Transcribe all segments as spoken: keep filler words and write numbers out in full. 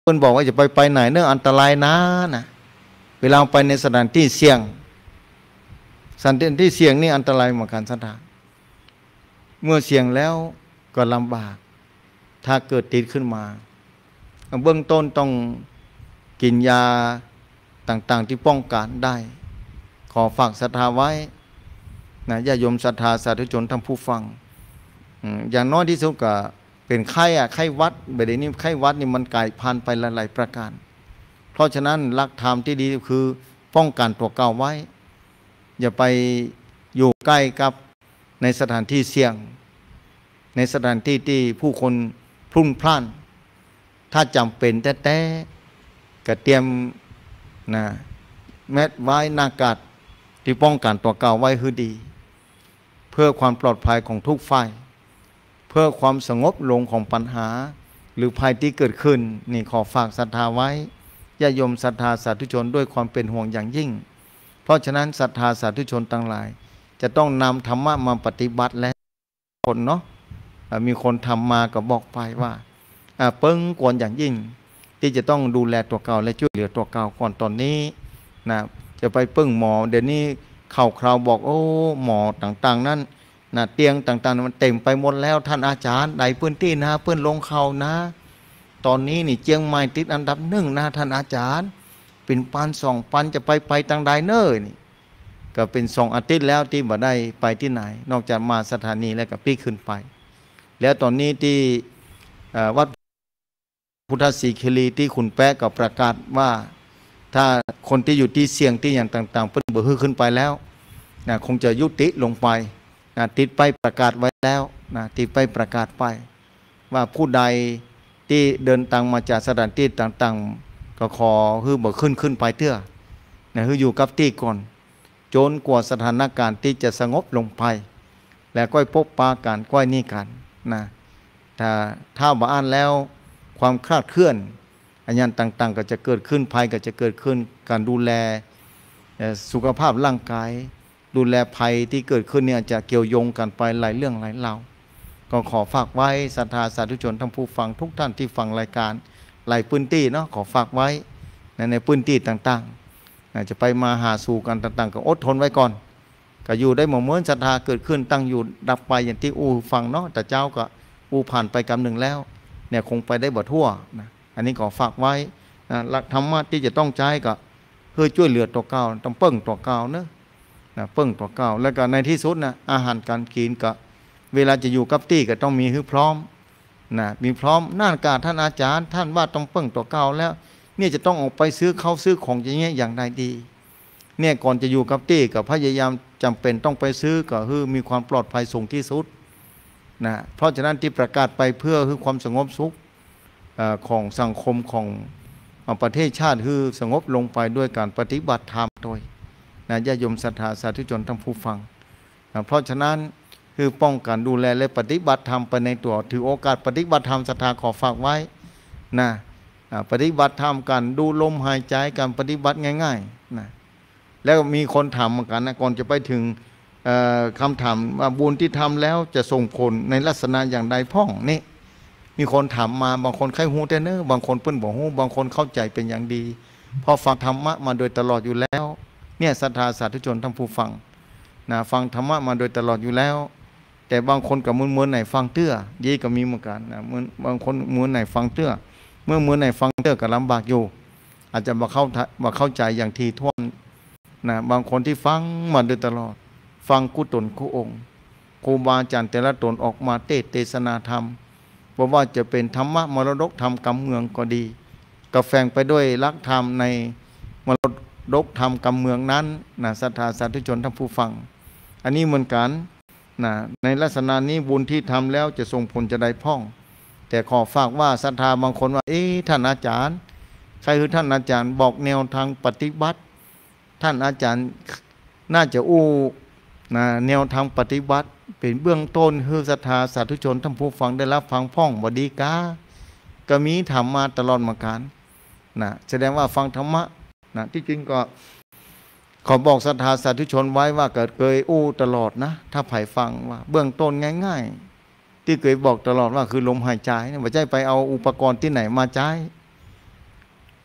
ปิ้นบอกว่าจะไปไปไหนเนื่องอันตรายนะนะเวลาไปในสถานที่เสี่ยงสถานที่เสี่ยงนี่อันตรายเหมือนกันศรัทธาเมื่อเสี่ยงแล้วก็ลำบากถ้าเกิดติดขึ้นมาเบื้องต้นต้องกินยาต่างๆที่ป้องกันได้ขอฝากศรัทธาไว้นะญาติโยมศรัทธาสาธุชนท่านผู้ฟังอย่างน้อยที่สุดก็เป็นไข้อะไข้วัดแบบนี้ไข้วัดนี่มันกลายพันธุ์ไปหลายๆประการเพราะฉะนั้นหลักธรรมที่ดีคือป้องกันตัวเก่าไว้อย่าไปอยู่ใกล้กับในสถานที่เสี่ยงในสถานที่ที่ผู้คนพลุ่งพล่านถ้าจำเป็นแต่แต่ก็เตรียมนะแมสไว้หน้ากากที่ป้องกันตัวเก่าไว้คือดีเพื่อความปลอดภัยของทุกฝ่ายเพื่อความสงบลงของปัญหาหรือภัยที่เกิดขึ้นนี่ขอฝากศรัทธาไว้ญาติโยมศรัทธาสาธุชนด้วยความเป็นห่วงอย่างยิ่งเพราะฉะนั้นศรัทธาสาธุชนทั้งหลายจะต้องนำธรรมะมาปฏิบัติแล้วคนเนาะมีคนทำมาก็บอกไปว่าเปิ้งกวนอย่างยิ่งที่จะต้องดูแลตัวเก่าและช่วยเหลือตัวเก่าก่อนตอนนี้นะจะไปเปิ้งหมอเดี๋ยวนี้ข่าวคราวบอกโอ้หมอต่างๆนั้นนะเตียงต่างๆมันเต็มไปหมดแล้วท่านอาจารย์ใดพื้นที่นะเพื่อนลงเขานะตอนนี้นี่เจียงใหม่ติดอันดับหนึ่งนะท่านอาจารย์เป็นปันสองปันจะไปไปทางใดเนอนี่ก็เป็นสองอาทิตย์แล้วที่บ่ได้ไปที่ไหนนอกจากมาสถานีแล้วก็ปีขึ้นไปแล้วตอนนี้ที่วัดพุทธศรีคีรีที่ขุนแปะก็ประกาศว่าถ้าคนที่อยู่ที่เสี่ยงที่อย่างต่างๆเพิ่นเบื่อขึ้นไปแล้วนะคงจะยุติลงไปนะติดไปประกาศไว้แล้วนะติดไปประกาศไปว่าผู้ใดที่เดินทางมาจากสถานที่ต่างๆก็ขอคือเบื่อขึ้นขึ้นไปเถอะนะคืออยู่กับที่ก่อนจนกว่าสถานการณ์ที่จะสงบลงไปแล้วก็พบปะกันก้อยนี่กันนะถ้าถ้าบ่อ่านแล้วความคลาดเคลื่อนอันยันต่างๆก็จะเกิดขึ้นภัยก็จะเกิดขึ้นการดูแลสุขภาพร่างกายดูแลภัยที่เกิดขึ้นเนี่ยจะเกี่ยวโยงกันไปหลายเรื่องหลายราวก็ขอฝากไว้ศรัทธาสาธุชนท่านผู้ฟังทุกท่านที่ฟังรายการหลายพื้นที่เนาะขอฝากไว้ในในพื้นที่ต่างๆจะไปมาหาสู่กันต่างๆก็อดทนไว้ก่อนก็อยู่ได้เหมือนศรัทธาเกิดขึ้นตั้งอยู่ดับไปอย่างที่อูฟังเนาะแต่เจ้าก็อูผ่านไปกำหนึ่งแล้วเนี่ยคงไปได้บ่ทั่วนะอันนี้ขอฝากไว้นะหลักธรรมะที่จะต้องใช้ก็เพื่อช่วยเหลือตัวเก่าต้องเปิ้งตัวเก่าเนอะนะเปิ้งตัวเก่าแล้วก็ในที่สุดนะอาหารการกินก็เวลาจะอยู่กับที่ก็ต้องมีให้พร้อมนะมีพร้อมน่ากาท่านอาจารย์ท่านว่าต้องเปิ้งตัวเก่าแล้วเนี่ยจะต้องออกไปซื้อข้าวซื้อของอย่างเงี้ยอย่างใดดีเนี่ยก่อนจะอยู่กับที่ก็พยายามจำเป็นต้องไปซื้อก็คือมีความปลอดภัยสูงที่สุดนะเพราะฉะนั้นที่ประกาศไปเพื่อคือความสงบสุขของสังคมของประเทศชาติคือสงบลงไปด้วยการปฏิบัติธรรมโดยนะญาติโยมศรัทธาสาธุชนทั้งผู้ฟังนะเพราะฉะนั้นคือป้องกันดูแลและปฏิบัติธรรมไปในตัวถือโอกาสปฏิบัติธรรมศรัทธาขอฝากไว้นะปฏิบัติธรรมกันดูลมหายใจการปฏิบัติง่ายๆนะแล้วมีคนถามเหมือนกันนะก่อนจะไปถึงคำถามว่าบุญที่ทำแล้วจะส่งผลในลักษณะอย่างใดพ่องนี่มีคนถามมาบางคนใครหูแต่เนอบางคนเปิ้นบอกหูบางคนเข้าใจเป็นอย่างดีพอฟังธรรมะมาโดยตลอดอยู่แล้วเนี่ยศรัทธาสาธุชนทั้งผู้ฟังนะฟังธรรมะมาโดยตลอดอยู่แล้วแต่บางคนกับมือมือไหนฟังเตื้อยี่ก็มีเหมือนกันนะมือบางคนมือไหนฟังเตื้อเมื่อมือไหนฟังเตื้อก็ลำบากอยู่อาจจะมาเข้ามาเข้าใจอย่างทีท่วนนะบางคนที่ฟังมาโดยตลอดฟังกุตนกุองค์ครูบาอาจารย์แต่ละตนออกมาเทศเทศนาธรรมเพราะว่าจะเป็นธรรมะมรดกธรรมกำเมืองก็ดีก็แฝงไปด้วยหลักธรรมในมรดกธรรมกำเมืองนั้นนะศรัทธาสาธุชนท่านผู้ฟังอันนี้เหมือนกันนะในลักษณะนี้บุญที่ทำแล้วจะส่งผลจะได้พ่องแต่ขอฝากว่าศรัทธาบางคนว่าเอ๊ะท่านอาจารย์ใครคือท่านอาจารย์บอกแนวทางปฏิบัติท่านอาจารย์น่าจะอู้นะแนวทางปฏิบัติเป็นเบื้องต้นคือศรัทธาสาธุชนท่านผู้ฟังได้รับฟังพ่องบดีกาก็มีธรรมมาตลอดมาการนะแสดงว่าฟังธรรมะนะที่จริงก็ขอบอกศรัทธาสาธุชนไว้ว่าเกิดเคยอู้ตลอดนะถ้าไผ่ฟังว่าเบื้องต้นง่ายๆที่เคยบอกตลอดว่าคือลมหายใจไม่ใช่ไปเอาอุปกรณ์ที่ไหนมาใช้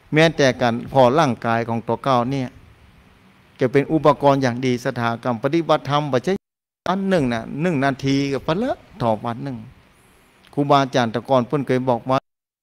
แม้แต่การพอร่างกายของตัวเก้าเนี่ยจะเป็นอุปกรณ์อย่างดีสถากรรมปฏิบัติธรรมบัจจัยอันหนึ่งนะหนึ่งนาทีกับพละต่อวันหนึ่งครูบาอาจารย์ตะกอนเพิ่นเคยบอกว่า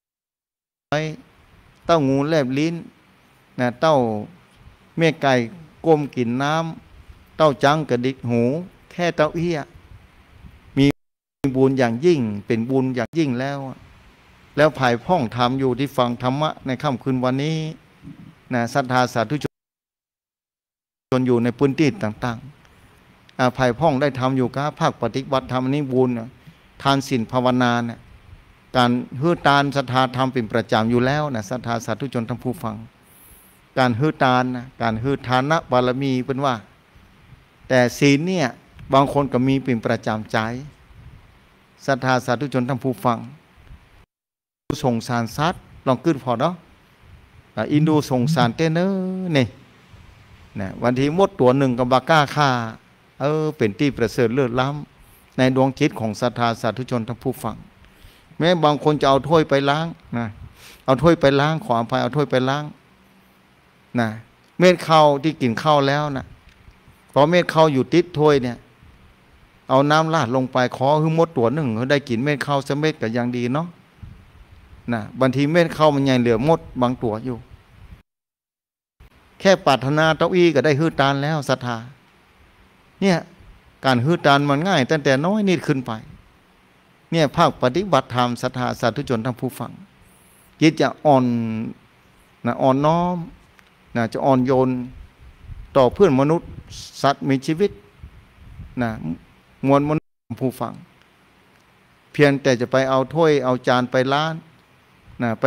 เต้างูแลบลิ้นนะเต้าเมียไก่ก้มกินน้ำเต้าจังกระดิกหูแค่เต้าเอี้ยมีบุญอย่างยิ่งเป็นบุญอย่างยิ่งแล้วแล้วภายพ่องธรรมอยู่ที่ฟังธรรมะในค่ำคืนวันนี้นะศรัทธาสาธุชนอยู่ในพื้นที่ต่างๆภายพ่องได้ทำอยู่กับภาคปฏิบัติธรรมนี้บุญทานศีลภาวนาเนี่ยการฮือตานศรัทธาธรรมเป็นประจำอยู่แล้วนะศรัทธาสาธุชนทั้งผู้ฟังการฮือตานนะการฮือทานะบารมีเป็นว่าแต่ศีลเนี่ยบางคนก็มีเป็นประจำใจศรัทธาสาธุชนทั้งผู้ฟังส่งสารซัดลองขึ้นพอเนาะอินดูส่งสารเตเนอร์นี่นะวันที่มดตัวหนึ่งกับบาก้าค่าเออเป็นที่ประเสริฐเลิศล้ำในดวงจิตของศรัทธาสาธุชนทั้งผู้ฟังแม้บางคนจะเอาถ้วยไปล้างนะเอาถ้วยไปล้างขออภัยเอาถ้วยไปล้างนะเม็ดข้าวที่กินข้าวแล้วนะพอเม็ดข้าวอยู่ติดถ้วยเนี่ยเอาน้ำราดลงไปขอให้มดตัวหนึ่งเขาได้กินเม็ดข้าวสักเม็ดก็ยังดีเนาะนะบางทีเม็ดข้าวมันใหญ่เหลือมดบางตัวอยู่แค่ปรารถนาเต้าอี้ก็ได้ฮือตานแล้วศรัทธาเนี่ยการฮือตานมันง่ายตั้งแต่น้อยนิดขึ้นไปเนี่ยภาคปฏิบัติธรรมศรัทธาสาธุชนทั้งผู้ฟังจิตจะอ่อนนะอ่อนน้อมนะจะอ่อนโยนต่อเพื่อนมนุษย์สัตว์มีชีวิตนะมวลมนุษย์ผู้ฟังเพียงแต่จะไปเอาถ้วยเอาจานไปล้างนะไป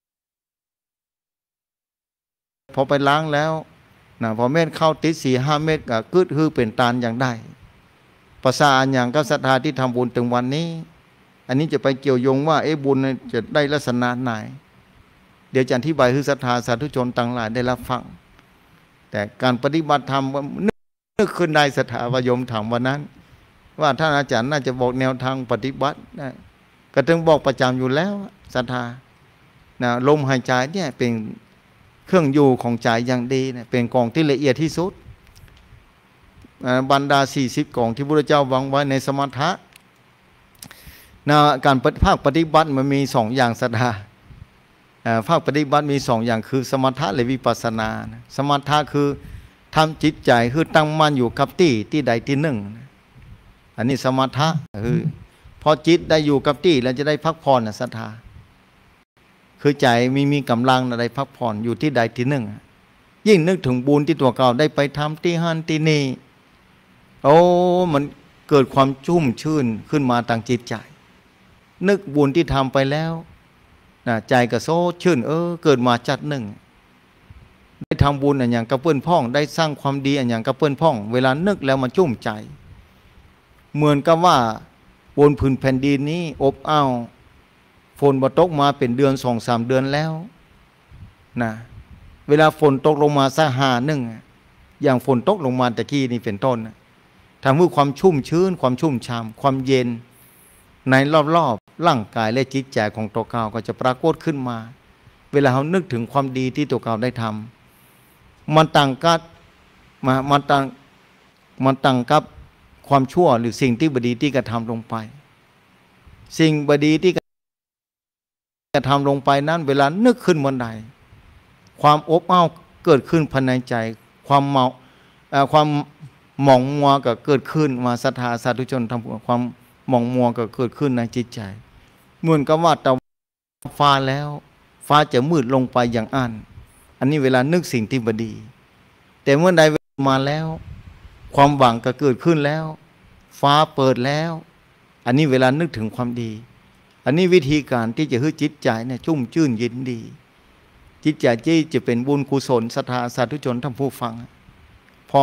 พอไปล้างแล้วนะพอเม็ดเข้าติดสี่ห้าเม็ดก็กึดฮือเป็นตาลอย่างได้ภาษาอย่างก็ศรัทธาที่ทำบุญถึงวันนี้อันนี้จะไปเกี่ยวโยงว่าเอ๊ะบุญจะได้ลักษณะไหนเดี๋ยวจะอธิบายคือศรัทธาสาธุชนต่างหลายได้รับฟังแต่การปฏิบัติธรรมนึกขึ้นได้ศรัทธาวายมถามวันนั้นว่าท่านอาจารย์น่าจะบอกแนวทางปฏิบัตินะก็ต้องบอกประจำอยู่แล้วศรัทธานะลมหายใจเนี่ยเป็นเครื่องอยู่ของใจอย่างดีนะเป็นกองที่ละเอียดที่สุดบรรดาสี่สิบกองที่พระพุทธเจ้าวางไว้ในสมถะนะการภาคปฏิบัติมันมีสองอย่างศรัทธาภาคปฏิบัติมีสองอย่างคือสมถะและวิปัสสนาสมถะคือทำจิตใจคือตั้งมั่นอยู่กับที่ที่ใดที่หนึ่งอันนี้สมถะคือพอจิตได้อยู่กับที่แล้วจะได้พักผ่อนนะศรัทธาคือใจมีมีกำลังได้พักผ่อนอยู่ที่ใดที่หนึ่งยิ่งนึกถึงบุญที่ตัวเก่าได้ไปทำที่หันที่นี่โอ้มันเกิดความชุ่มชื่นขึ้นมาทางจิตใจนึกบุญที่ทำไปแล้วนะใจก็โซชื่นเออเกิดมาจัดหนึ่งได้ทำบุญอันอย่างกระเพื่อนพ่องได้สร้างความดีอันอย่างกระเพื่อนพ่องเวลานึกแล้วมันชุ่มใจเหมือนกับว่าบนพื้นแผ่นดินนี้อบอ้าวฝนบ่ตกมาเป็นเดือนสองสามเดือนแล้วนะเวลาฝนตกลงมาสักหาหนึ่งอย่างฝนตกลงมาตะกี้นี่เป็นต้นทำให้ความชุ่มชื้นความชุ่มฉ่ำความเย็นในรอบๆร่างกายและจิตใจของตัวเก่าก็จะปรากฏขึ้นมาเวลาเรานึกถึงความดีที่ตัวเก่าได้ทำมันต่างกับมามันต่างมันต่างกับความชั่วหรือสิ่งที่บดีที่กระทำลงไปสิ่งบดีที่กระทำลงไปนั้นเวลานึกขึ้นวันใดความอบอ้าวเกิดขึ้นภายในใจความเมาความหม่องมัวก็เกิดขึ้นมาศรัทธาสาธุชนทำความหม่องมัวก็เกิดขึ้นในจิตใจเหมือนกับว่าตะวันฟ้าแล้วฟ้าจะมืดลงไปอย่างอันอันนี้เวลานึกสิ่งที่บดี แต่เมื่อใดมาแล้วความหวังก็เกิดขึ้นแล้วฟ้าเปิดแล้วอันนี้เวลานึกถึงความดีอันนี้วิธีการที่จะให้จิตใจเนี่ยชุ่มชื่นเย็นดีจิตใจที่จะเป็นบุญกุศลศรัทธาสาธุชนท่านผู้ฟังพอ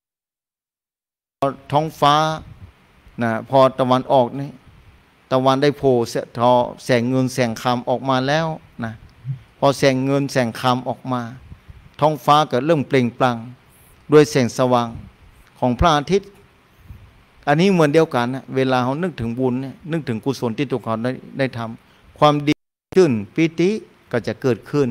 ท้องฟ้านะพอตะวันออกนี่ตะวันได้โผล่ทอแสงเงินแสงคำออกมาแล้วนะพอแสงเงินแสงคำออกมาท้องฟ้าก็เริ่มเปล่งปลั่งด้วยแสงสว่างของพระอาทิตย์อันนี้เหมือนเดียวกันนะเวลาเขานึกถึงบุญเนี่ยนึกถึงกุศลที่ตัวเขาได้ได้ทำความดีขึ้นปิติก็จะเกิดขึ้นบ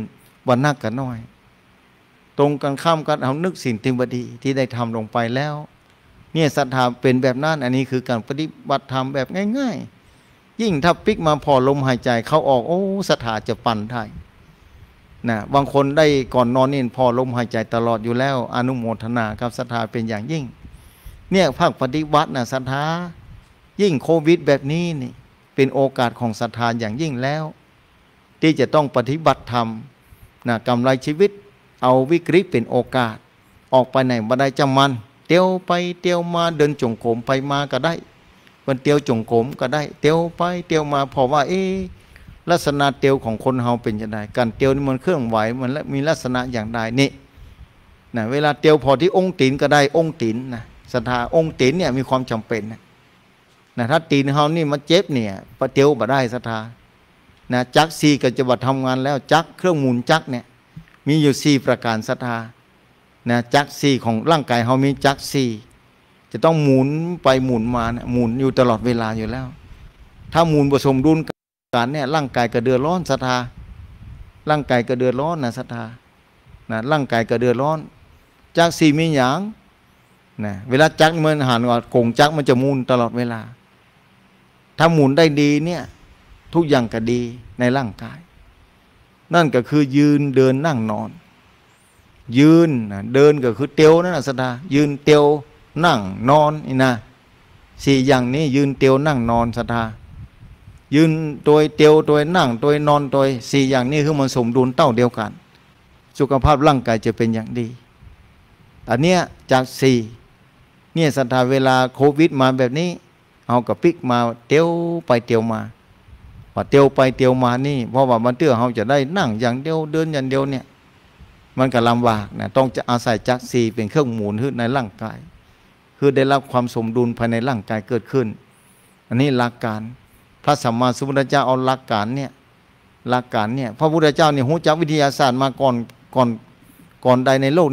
วันนักกันน้อยตรงกันข้ามกันเอานึกสิ่งที่บดีที่ได้ทำลงไปแล้วเนี่ยศรัทธาเป็นแบบนั้นอันนี้คือการปฏิบัติธรรมแบบง่ายๆยิ่งถ้าปิกมาพอลมหายใจเข้าออกโอ้ศรัทธาจะปั่นได้นะบางคนได้ก่อนนอนนี่พอลมหายใจตลอดอยู่แล้วอนุโมทนากับศรัทธาเป็นอย่างยิ่งเนี่ยภาคปฏิบัตินะศรัทธายิ่งโควิดแบบนี้นี่เป็นโอกาสของศรัทธาอย่างยิ่งแล้วที่จะต้องปฏิบัติธรรมนะกำไรชีวิตเอาวิกฤตเป็นโอกาสออกไปไหนบันไดจำมันเตียวไปเตียวมาเดินจงกรมไปมาก็ได้วันเตียวจงกรมก็ได้เตียวไปเตียวมาเพราะว่าเอ๊ลักษณะเตียวของคนเฮาเป็นยังไงการเตียวนี่มันเคลื่อนไหวมันมีลักษณะอย่างใดนี่นะเวลาเตียวพอที่องค์ตีนก็ได้องค์ตีนนะศรัทธาองค์ตีนเนี่ยมีความจำเป็นนะนะถ้าตีนเฮานี่มันเจ็บเนี่ยปะเตียวบ่ได้ศรัทธานะจักสี่ก็จะบัดทำงานแล้วจักเครื่องหมุนจักเนี่ยมีอยู่สี่ประการศรัทธานะจักสี่ของร่างกายเฮามีจักสี่จะต้องหมุนไปหมุนมานะหมุนอยู่ตลอดเวลาอยู่แล้วถ้าหมุนผสมดุลกันเนี่ยร่างกายก็เดือดร้อนศรัทธาร่างกายก็เดือดร้อนนะศรัทธานะร่างกายก็เดือดร้อนจักสี่มีหยังนะเวลาจักมันหันว่ากงจักมันจะหมุนตลอดเวลาถ้าหมุนได้ดีเนี่ยทุกอย่างก็ดีในร่างกายนั่นก็คือยืนเดินนั่งนอนยืนเดินก็คือเตียวนั่นนะศรัทธายืนเตียวนั่งนอนนี่นะสี่อย่างนี้ยืนเตียวนั่งนอนศรัทธายืนตัวเตียวตัวนั่งตัวนอนตัวสี่อย่างนี้คือมันสมดุลเต้าเดียวกันสุขภาพร่างกายจะเป็นอย่างดีอันเนี้ยจากสี่เนี่ยศรัทธาเวลาโควิดมาแบบนี้เอากับปิกมาเตียวไปเตียวมาพอเตียวไปเตียวมานี่เพราะว่ามันเตื้อเขาจะได้นั่งอย่างเดียวเดินอย่างเดียวเนี่ยมันก็ลำบากนะต้องจะอาศัยจักรสี่เป็นเครื่องหมุนในร่างกายคือได้รับความสมดุลภายในร่างกายเกิดขึ้นอันนี้หลักการพระสัมมาสัมพุทธเจ้าเอาหลักการเนี่ยหลักการเนี่ยพระพุทธเจ้าเนี่ยรู้จักวิทยาศาสตร์มาก่อนก่อนก่อนใดในโลก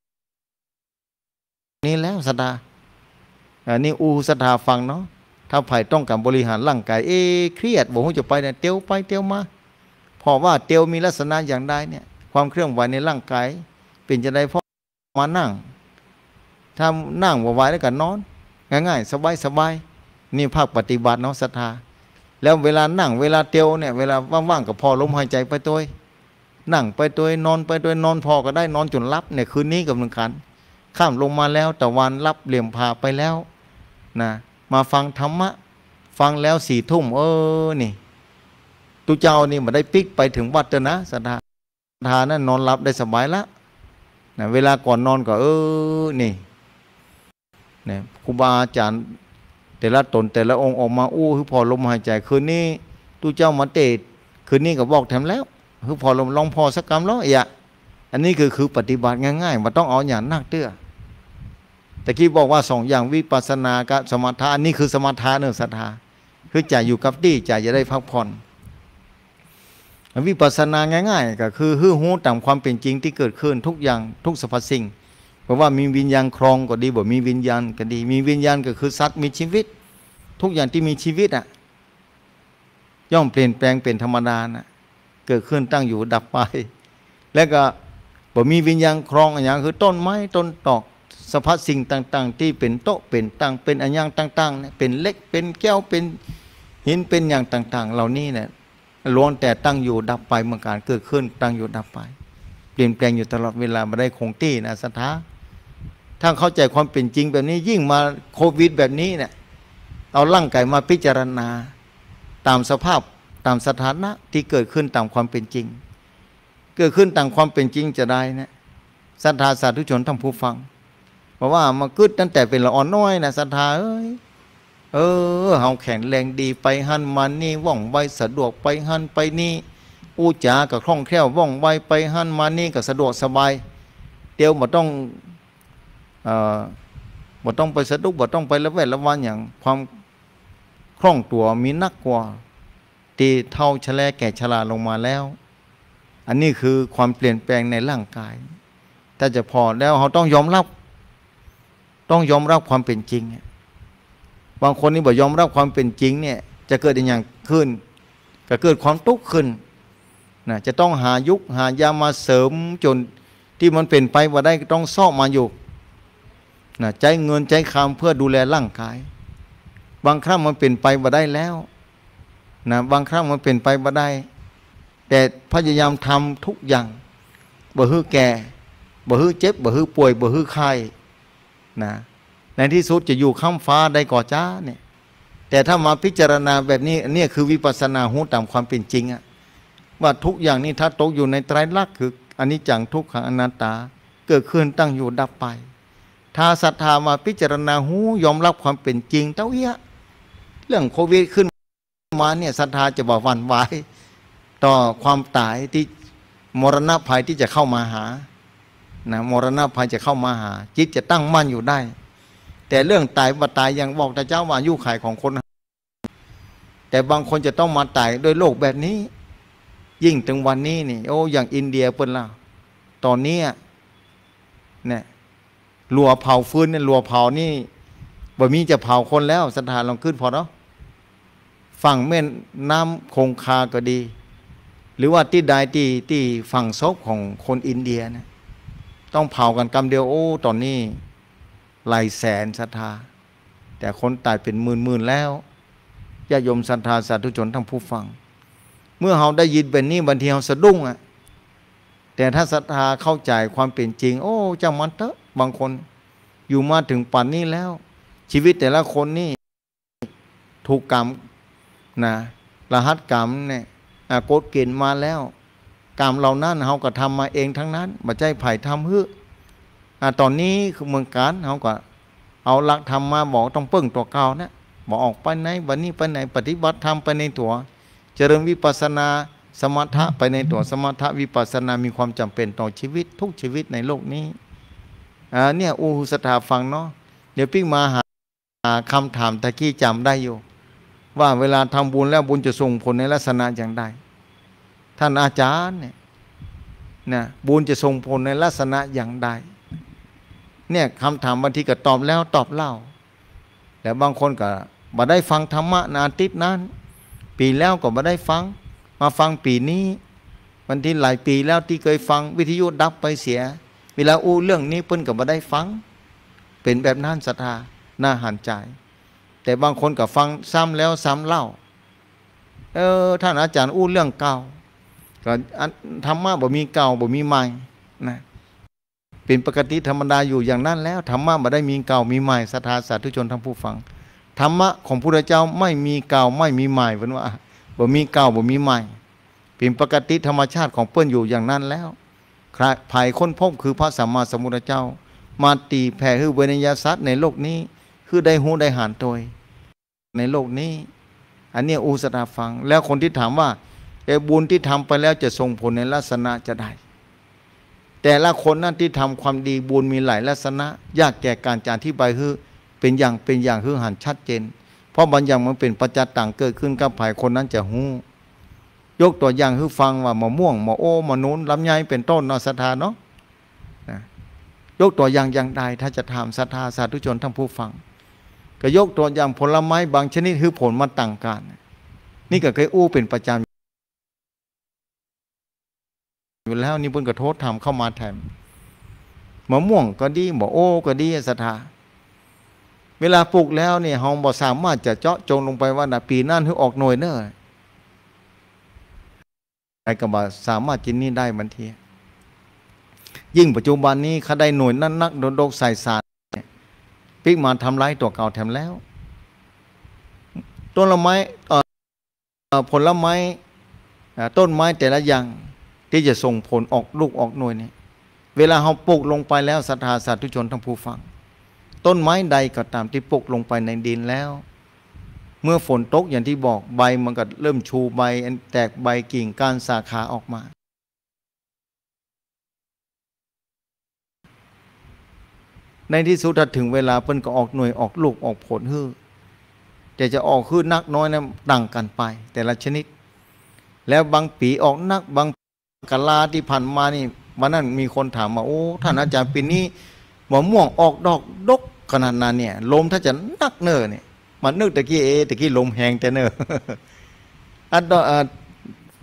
นี้แล้วศรัทธาอันนี้อูศรัทธาฟังเนาะถ้าไผ่ต้องการบริหารร่างกายเอเครียดบอกว่าจะไปเนี่ยเตียวไปเตียวมาเพราะว่าเตียวมีลักษณะอย่างใดเนี่ยความเคลื่อนไหวในร่างกายเป็นจะได้เพราะมานั่งถ้านั่งไหวแล้วก็นอนง่ายๆสบายๆนี่ภาคปฏิบัติเนาะศรัทธาแล้วเวลานั่งเวลาเตียวเนี่ยเวลาว่างๆกับพอลมหายใจไปตัวนั่งไปตัวนอนไปตัวนอนพอก็ได้นอนจนรับเนี่ยคืนนี้กับหนึ่งคันข้ามลงมาแล้วตะวันรับเหลี่ยมพาไปแล้วนะมาฟังธรรมะฟังแล้วสี่ทุ่มเออนี่ตุเจ้านี่มาได้ปิกไปถึงวัดนะศรัทธาทานั้นนอนหลับได้สบายละนะเวลาก่อนนอนก็เออนี่เนี่ยครูบาอาจารย์แต่ละตนแต่ละองค์ออกมาอู้คือพอลมหายใจคืนนี้ตุเจ้ามาเตะคืนนี้ก็บอกแถมแล้วคือพอลมลองพอสักกรรมแล้วอย่าอันนี้คือคือปฏิบัติง่ายๆมันต้องเอาอย่างนักเตื้อแต่กี้บอกว่าสองอย่างวิปัสสนากับสมถะอันนี้คือสมถะเนื้อศรัทธาคือใจอยู่กับที่ใจจะได้พักผ่อนวิปัสสนาง่ายๆก็คือฮื้อฮู้ตามความเป็นจริงที่เกิดขึ้นทุกอย่างทุกสรรพสิ่งเพราะว่ามีวิญญาณครองก็ดีบ่มีวิญญาณก็ดีมีวิญญาณก็คือสัตว์มีชีวิตทุกอย่างที่มีชีวิตอ่ะย่อมเปลี่ยนแปลงเป็นธรรมดานะเกิดขึ้นตั้งอยู่ดับไปแล้วก็บ่มีวิญญาณครองอย่างคือต้นไม้ต้นตอกสรรพสิ่งต่างๆที่เป็นโต๊ะเป็นตั้งเป็นอันอย่างต่างๆเนี่ยเป็นเล็กเป็นแก้วเป็นหินเป็นอย่างต่างๆเหล่านี้เนี่ยล้วนแต่ตั้งอยู่ดับไปเมื่อการเกิดขึ้นตั้งอยู่ดับไปเปลี่ยนแปลงอยู่ตลอดเวลาไม่ได้คงที่นะศรัทธาถ้าเข้าใจความเป็นจริงแบบนี้ยิ่งมาโควิดแบบนี้เนี่ยเอาร่างกายมาพิจารณาตามสภาพตามสถานะที่เกิดขึ้นตามความเป็นจริงเกิดขึ้นตามความเป็นจริงจะได้นะศรัทธาสาธุชนท่านผู้ฟังเพราะว่ามาคึดตั้งแต่เป็นละอ่อนน้อยนะศรัทธาเอ้ยเออเฮาแข็งแรงดีไปหันมันนี่ว่องไวสะดวกไปหันไปนี่อู้จ๋ากับคล่องแคล่วว่องไวไปหันมานี่ก็สะดวกสบายเดียวบ่ต้องเอ่อบ่ต้องไปสะดุกบ่ต้องไประแวดระวังอย่างความคล่องตัวมีนักกว่าที่เท่าชะแลแก่ชราลงมาแล้วอันนี้คือความเปลี่ยนแปลงในร่างกายถ้าจะพอแล้วเราต้องยอมรับต้องยอมรับความเป็นจริงบางคนนี่บอกยอมรับความเป็นจริงเนี่ยจะเกิดอย่างขึ้นก็เกิดความทุกข์ขึ้นนะจะต้องหายุกหายามาเสริมจนที่มันเป็นไปว่าได้ต้องซ่อมมาอยู่นะใจเงินใจคำเพื่อดูแลร่างกายบางครั้งมันเป็นไปว่าได้แล้วนะบางครั้งมันเป็นไปว่าได้ แต่พยายามทำทุกอย่างบ่ฮื้อแก่บ่ฮื้อเจ็บบ่ฮื้อป่วยบ่ฮื้อไข้นะในที่สุดจะอยู่ข้ามฟ้าได้ก่อจ้าเนี่ยแต่ถ้ามาพิจารณาแบบนี้อันนี้คือวิปัสสนาหูตามความเป็นจริงอะว่าทุกอย่างนี้ถ้าตกอยู่ในไตรลักษณ์คืออนิจจังทุกขังอนัตตาเกิดขึ้นตั้งอยู่ดับไปถ้าศรัทธามาพิจารณาหูยอมรับความเป็นจริงเต้าเอี้ยเรื่องโควิดขึ้นมาเนี่ยศรัทธาจะบอกวันไหวต่อความตายที่มรณะภัยที่จะเข้ามาหานะมรณะภัยจะเข้ามาหาจิตจะตั้งมั่นอยู่ได้แต่เรื่องตายบ่ตายยังบอกแต่เจ้าว่าอายุขัยของคนแต่บางคนจะต้องมาตายโดยโรคแบบนี้ยิ่งถึงวันนี้นี่โอ้อย่างอินเดียเปิ้นล่ะตอนนี้เนี่ยลัวเผาฟื้นเนี่ยลัวเผานี่บ่มีจะเผาคนแล้วศรัทธาลองขึ้นพอเนาะฝั่งแม่น้ำคงคาก็ดีหรือว่าที่ใดที่ที่ฝั่งซบของคนอินเดียนะต้องเผากันกำเดียวโอ้ตอนนี้หลายแสนศรัทธาแต่คนตายเป็นหมื่นๆแล้วญาติโยมศรัทธาสาธุชนทั้งผู้ฟังเมื่อเราได้ยินแบบนี้บางทีเราสะดุ้งอ่ะแต่ถ้าศรัทธาเข้าใจความเป็นจริงโอ้จังมันเถอะบางคนอยู่มาถึงป่านนี้แล้วชีวิตแต่ละคนนี่ถูกกรรมนะรหัสกรรมเนี่ยกฎเกณฑ์มาแล้วกรรมเหล่านั้นเขาก็ทำมาเองทั้งนั้นบ่ใจไผ่ทำฮึตอนนี้คือเมืองการเขาก็เอาหลักธรรมมาบอกต้องเปิ้งตัวเก่านะบอกออกไปไหนวันนี้ไปไหนปฏิบัติธรรมไปในตัวเจริญวิปัสสนาสมถะไปในตัวสมถะวิปัสสนามีความจำเป็นต่อชีวิตทุกชีวิตในโลกนี้อ่าเนี่ยอูสถาฟังเนาะเดี๋ยวพี่มาหาคำถามตะกี้จำได้อยู่ว่าเวลาทำบุญแล้วบุญจะส่งผลในลักษณะอย่างใดท่านอาจารย์เนี่ยนะบุญจะส่งผลในลักษณะอย่างใดเนี่ยคำถามบางทีก็ตอบแล้วตอบเล่าแต่บางคนก็บ่ได้ฟังธรรมะนานติดนั้นปีแล้วก็บ่ได้ฟังมาฟังปีนี้วันที่หลายปีแล้วที่เคยฟังวิทยุดับไปเสียเวลาอู้เรื่องนี้เพิ่นก็บ่ได้ฟังเป็นแบบนั้นศรัทธาน่าหันใจแต่บางคนก็ฟังซ้ำแล้วซ้ำเล่าเออท่านอาจารย์อู้เรื่องเก่าก็ธรรมะบ่มีเก่าบ่มีใหม่นะเป็นปกติธรรมดาอยู่อย่างนั้นแล้วธรรมะบ่ได้มีเก่ามีใหม่ศรัทธาสาธุชนทั้งผู้ฟังธรรมะของพระพุทธเจ้าไม่มีเก่าไม่มีใหม่เพิ่นว่าบ่มีเก่าบ่มีใหม่เป็นปกติธรรมชาติของเปิ้นอยู่อย่างนั้นแล้วภายค้นพบคือพระสัมมาสัมพุทธเจ้ามาตีแผ่คือเวนิยสัตว์ในโลกนี้คือได้หูได้หานตัวในโลกนี้อันนี้อุสตาฟังแล้วคนที่ถามว่าไอ้บุญที่ทำไปแล้วจะส่งผลในลักษณะจะได้แต่ละคนนั้นที่ทำความดีบุญมีหลายลักษณะยากแก่การจะอธิบายคือเป็นอย่างเป็นอย่างคือหันชัดเจนเพราะบางอย่างมันเป็นปัจจัยต่างเกิดขึ้นกับภายคนนั้นจะหูยกตัวอย่างคือฟังว่ามะม่วงมะโอ้มะนุนลำไยเป็นต้นเนาะศรัทธาเนาะนะยกตัวอย่างอย่างใดถ้าจะถามศรัทธาสาธุชนทั้งผู้ฟังก็ยกตัวอย่างผลไม้บางชนิดคือผลมาต่างกันนี่ก็เคยอู้เป็นประจำอยู่แล้วนี่เพิ่นก็โทษทำเข้ามาแทนมะม่วงก็ดีมะโอ้ก็ดีศรัทธาเวลาปลูกแล้วเนี่ยเราบ่สามารถจะเจาะจงลงไปว่าน่ะปีนั้นคือออกหน่วยเน้อไอ้ก็บ่สามารถจินนี่ได้บางทียิ่งปัจจุบันนี้เขาได้หน่วยนั้นนักโดดๆใส่สารปิ๊กมาทำร้ายตัวเก่าแถมแล้วต้นไม้ผลไม้ต้นไม้แต่ละอย่างที่จะส่งผลออกลูกออกหน่วยนี่เวลาเราปลูกลงไปแล้วศรัทธาสาธุชนทั้งผู้ฟังต้นไม้ใดก็ตามที่ปลูกลงไปในดินแล้วเมื่อฝนตกอย่างที่บอกใบมันก็เริ่มชูใบแตกใบกิ่งก้านสาขาออกมาในที่สุดถ้าถึงเวลาเพิ่นก็ออกหน่วยออกลูกออกผลฮื้อแต่จะออกคือนักน้อยนะต่างกันไปแต่ละชนิดแล้วบางปีออกนักบางกะลาที่ผ่านมานี่วันนั้นมีคนถามมาโอ้ท่านอาจารย์ปีนี้มะม่วงออกดอกดกขนาดนั้นเนี่ยลมถ้าจะนักเนอเนี่ยมันนึกตะกี้เอตะกี้ลมแหงแต่เนออันดอ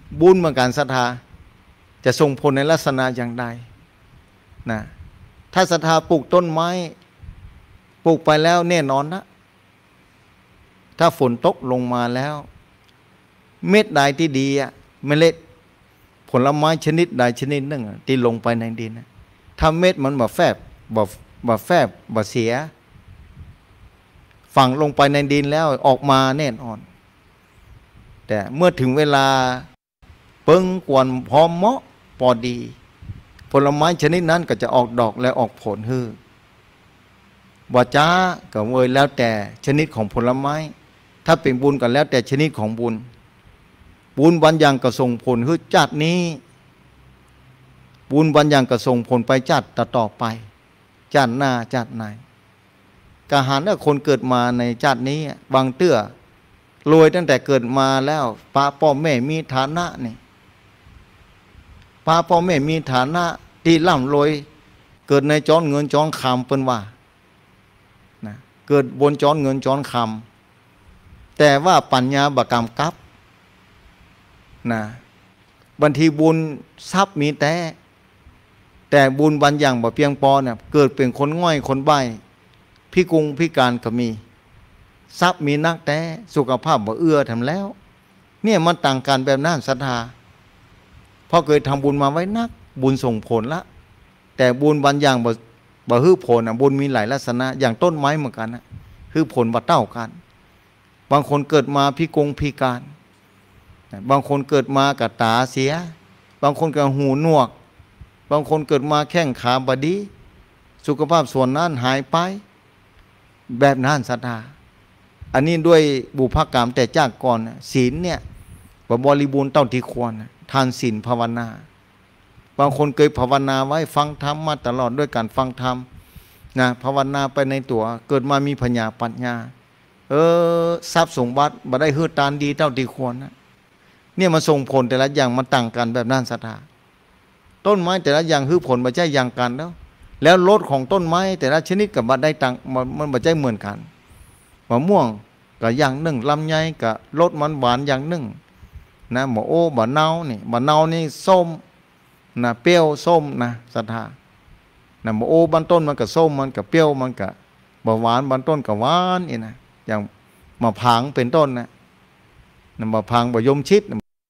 บุญเหมือนกันศรัทธาจะส่งผลในลักษณะอย่างใดนะถ้าศรัทธาปลูกต้นไม้ปลูกไปแล้วแน่นอนนะถ้าฝนตกลงมาแล้วเม็ดใดที่ดีอะเมล็ดผลไม้ชนิดใดชนิดหนึ่งที่ลงไปในดินนะถ้าเม็ดมันบ่แฟบบ่บ่แฟบบ่เสียฝังลงไปในดินแล้วออกมาแน่นอนแต่เมื่อถึงเวลาเปิ้งกวนพร้อมเหมาะพอดีผลไม้ชนิดนั้นก็จะออกดอกและออกผลฮือบ่จ้าก็เวยแล้วแต่ชนิดของผลไม้ถ้าเป็นบุญก็แล้วแต่ชนิดของบุญบุญบางอย่างก็ส่งผลคือจัดนี้บุญบางอย่างก็ส่งผลไปจัดต่อต่อไปจัดหน้าจัดไหนกะหารถ้าคนเกิดมาในจัดนี้บางเตื้อรวยตั้งแต่เกิดมาแล้วป้าพ่อแม่มีฐานะนี่ป้าพ่อแม่มีฐานะที่ร่ำรวยเกิดในจอนเงินจอนคำเป็นว่านะเกิดบนจอนเงินจอนคำแต่ว่าปัญญาบกรรมกับนะบางทีบุญทรัพย์มีแต่แต่บุญบางอย่างบ่เพียงพอเนี่ยเกิดเป็นคนง่อยคนใบ้พิกงพิการก็มีทรัพย์มีนักแต่สุขภาพบ่เอื้อทำแล้วเนี่ยมันต่างกันแบบนั้นศรัทธาเพราะเคยทำบุญมาไว้นักบุญส่งผลละแต่บุญบางอย่างบ่บ่ฮื้อผลนะบุญมีหลายลักษณะอย่างต้นไม้เหมือนกันนะฮื้อผลบ่เท่ากันบางคนเกิดมาพิกงพิการบางคนเกิดมากับตาเสียบางคนกับหูหนวกบางคนเกิดมาแข้งขาบดีสุขภาพส่วนนั้นหายไปแบบนั้นศรัทธาอันนี้ด้วยบุพกรรมแต่จากก่อนศีลเนี่ยบริบูรณ์เท่าที่ควรทานศีลภาวนาบางคนเคยภาวนาไว้ฟังธรรมมาตลอดด้วยการฟังธรรมนะภาวนาไปในตัวเกิดมามีปัญญาปัญญาเออทรัพย์สมบัติบ่ได้ฮือตานดีเท่าที่ควรนะเนี่ยมันส่งผลแต่ละอย่างมันต่างกันแบบนั้นศรัทธาต้นไม้แต่ละอย่างฮือผลบ่ใช่อย่างกันแล้วแล้วรสของต้นไม้แต่ละชนิดกับบ่ได้ต่างมันบ่ใช่เหมือนกันมะม่วงก็อย่างหนึ่งลำไยก็รสมันหวานอย่างหนึ่งนะหมอโอ้บะเนานี่บะเนานี่ส้มนะเปรี้ยวส้มนะศรัทธานะหมอโอ้บางต้นมันก็ส้มมันก็เปรี้ยวมันก็บะหวานบางต้นก็หวานนี่นะอย่างมะพร้างเป็นต้นนะนะมะพร้างบะยมชิด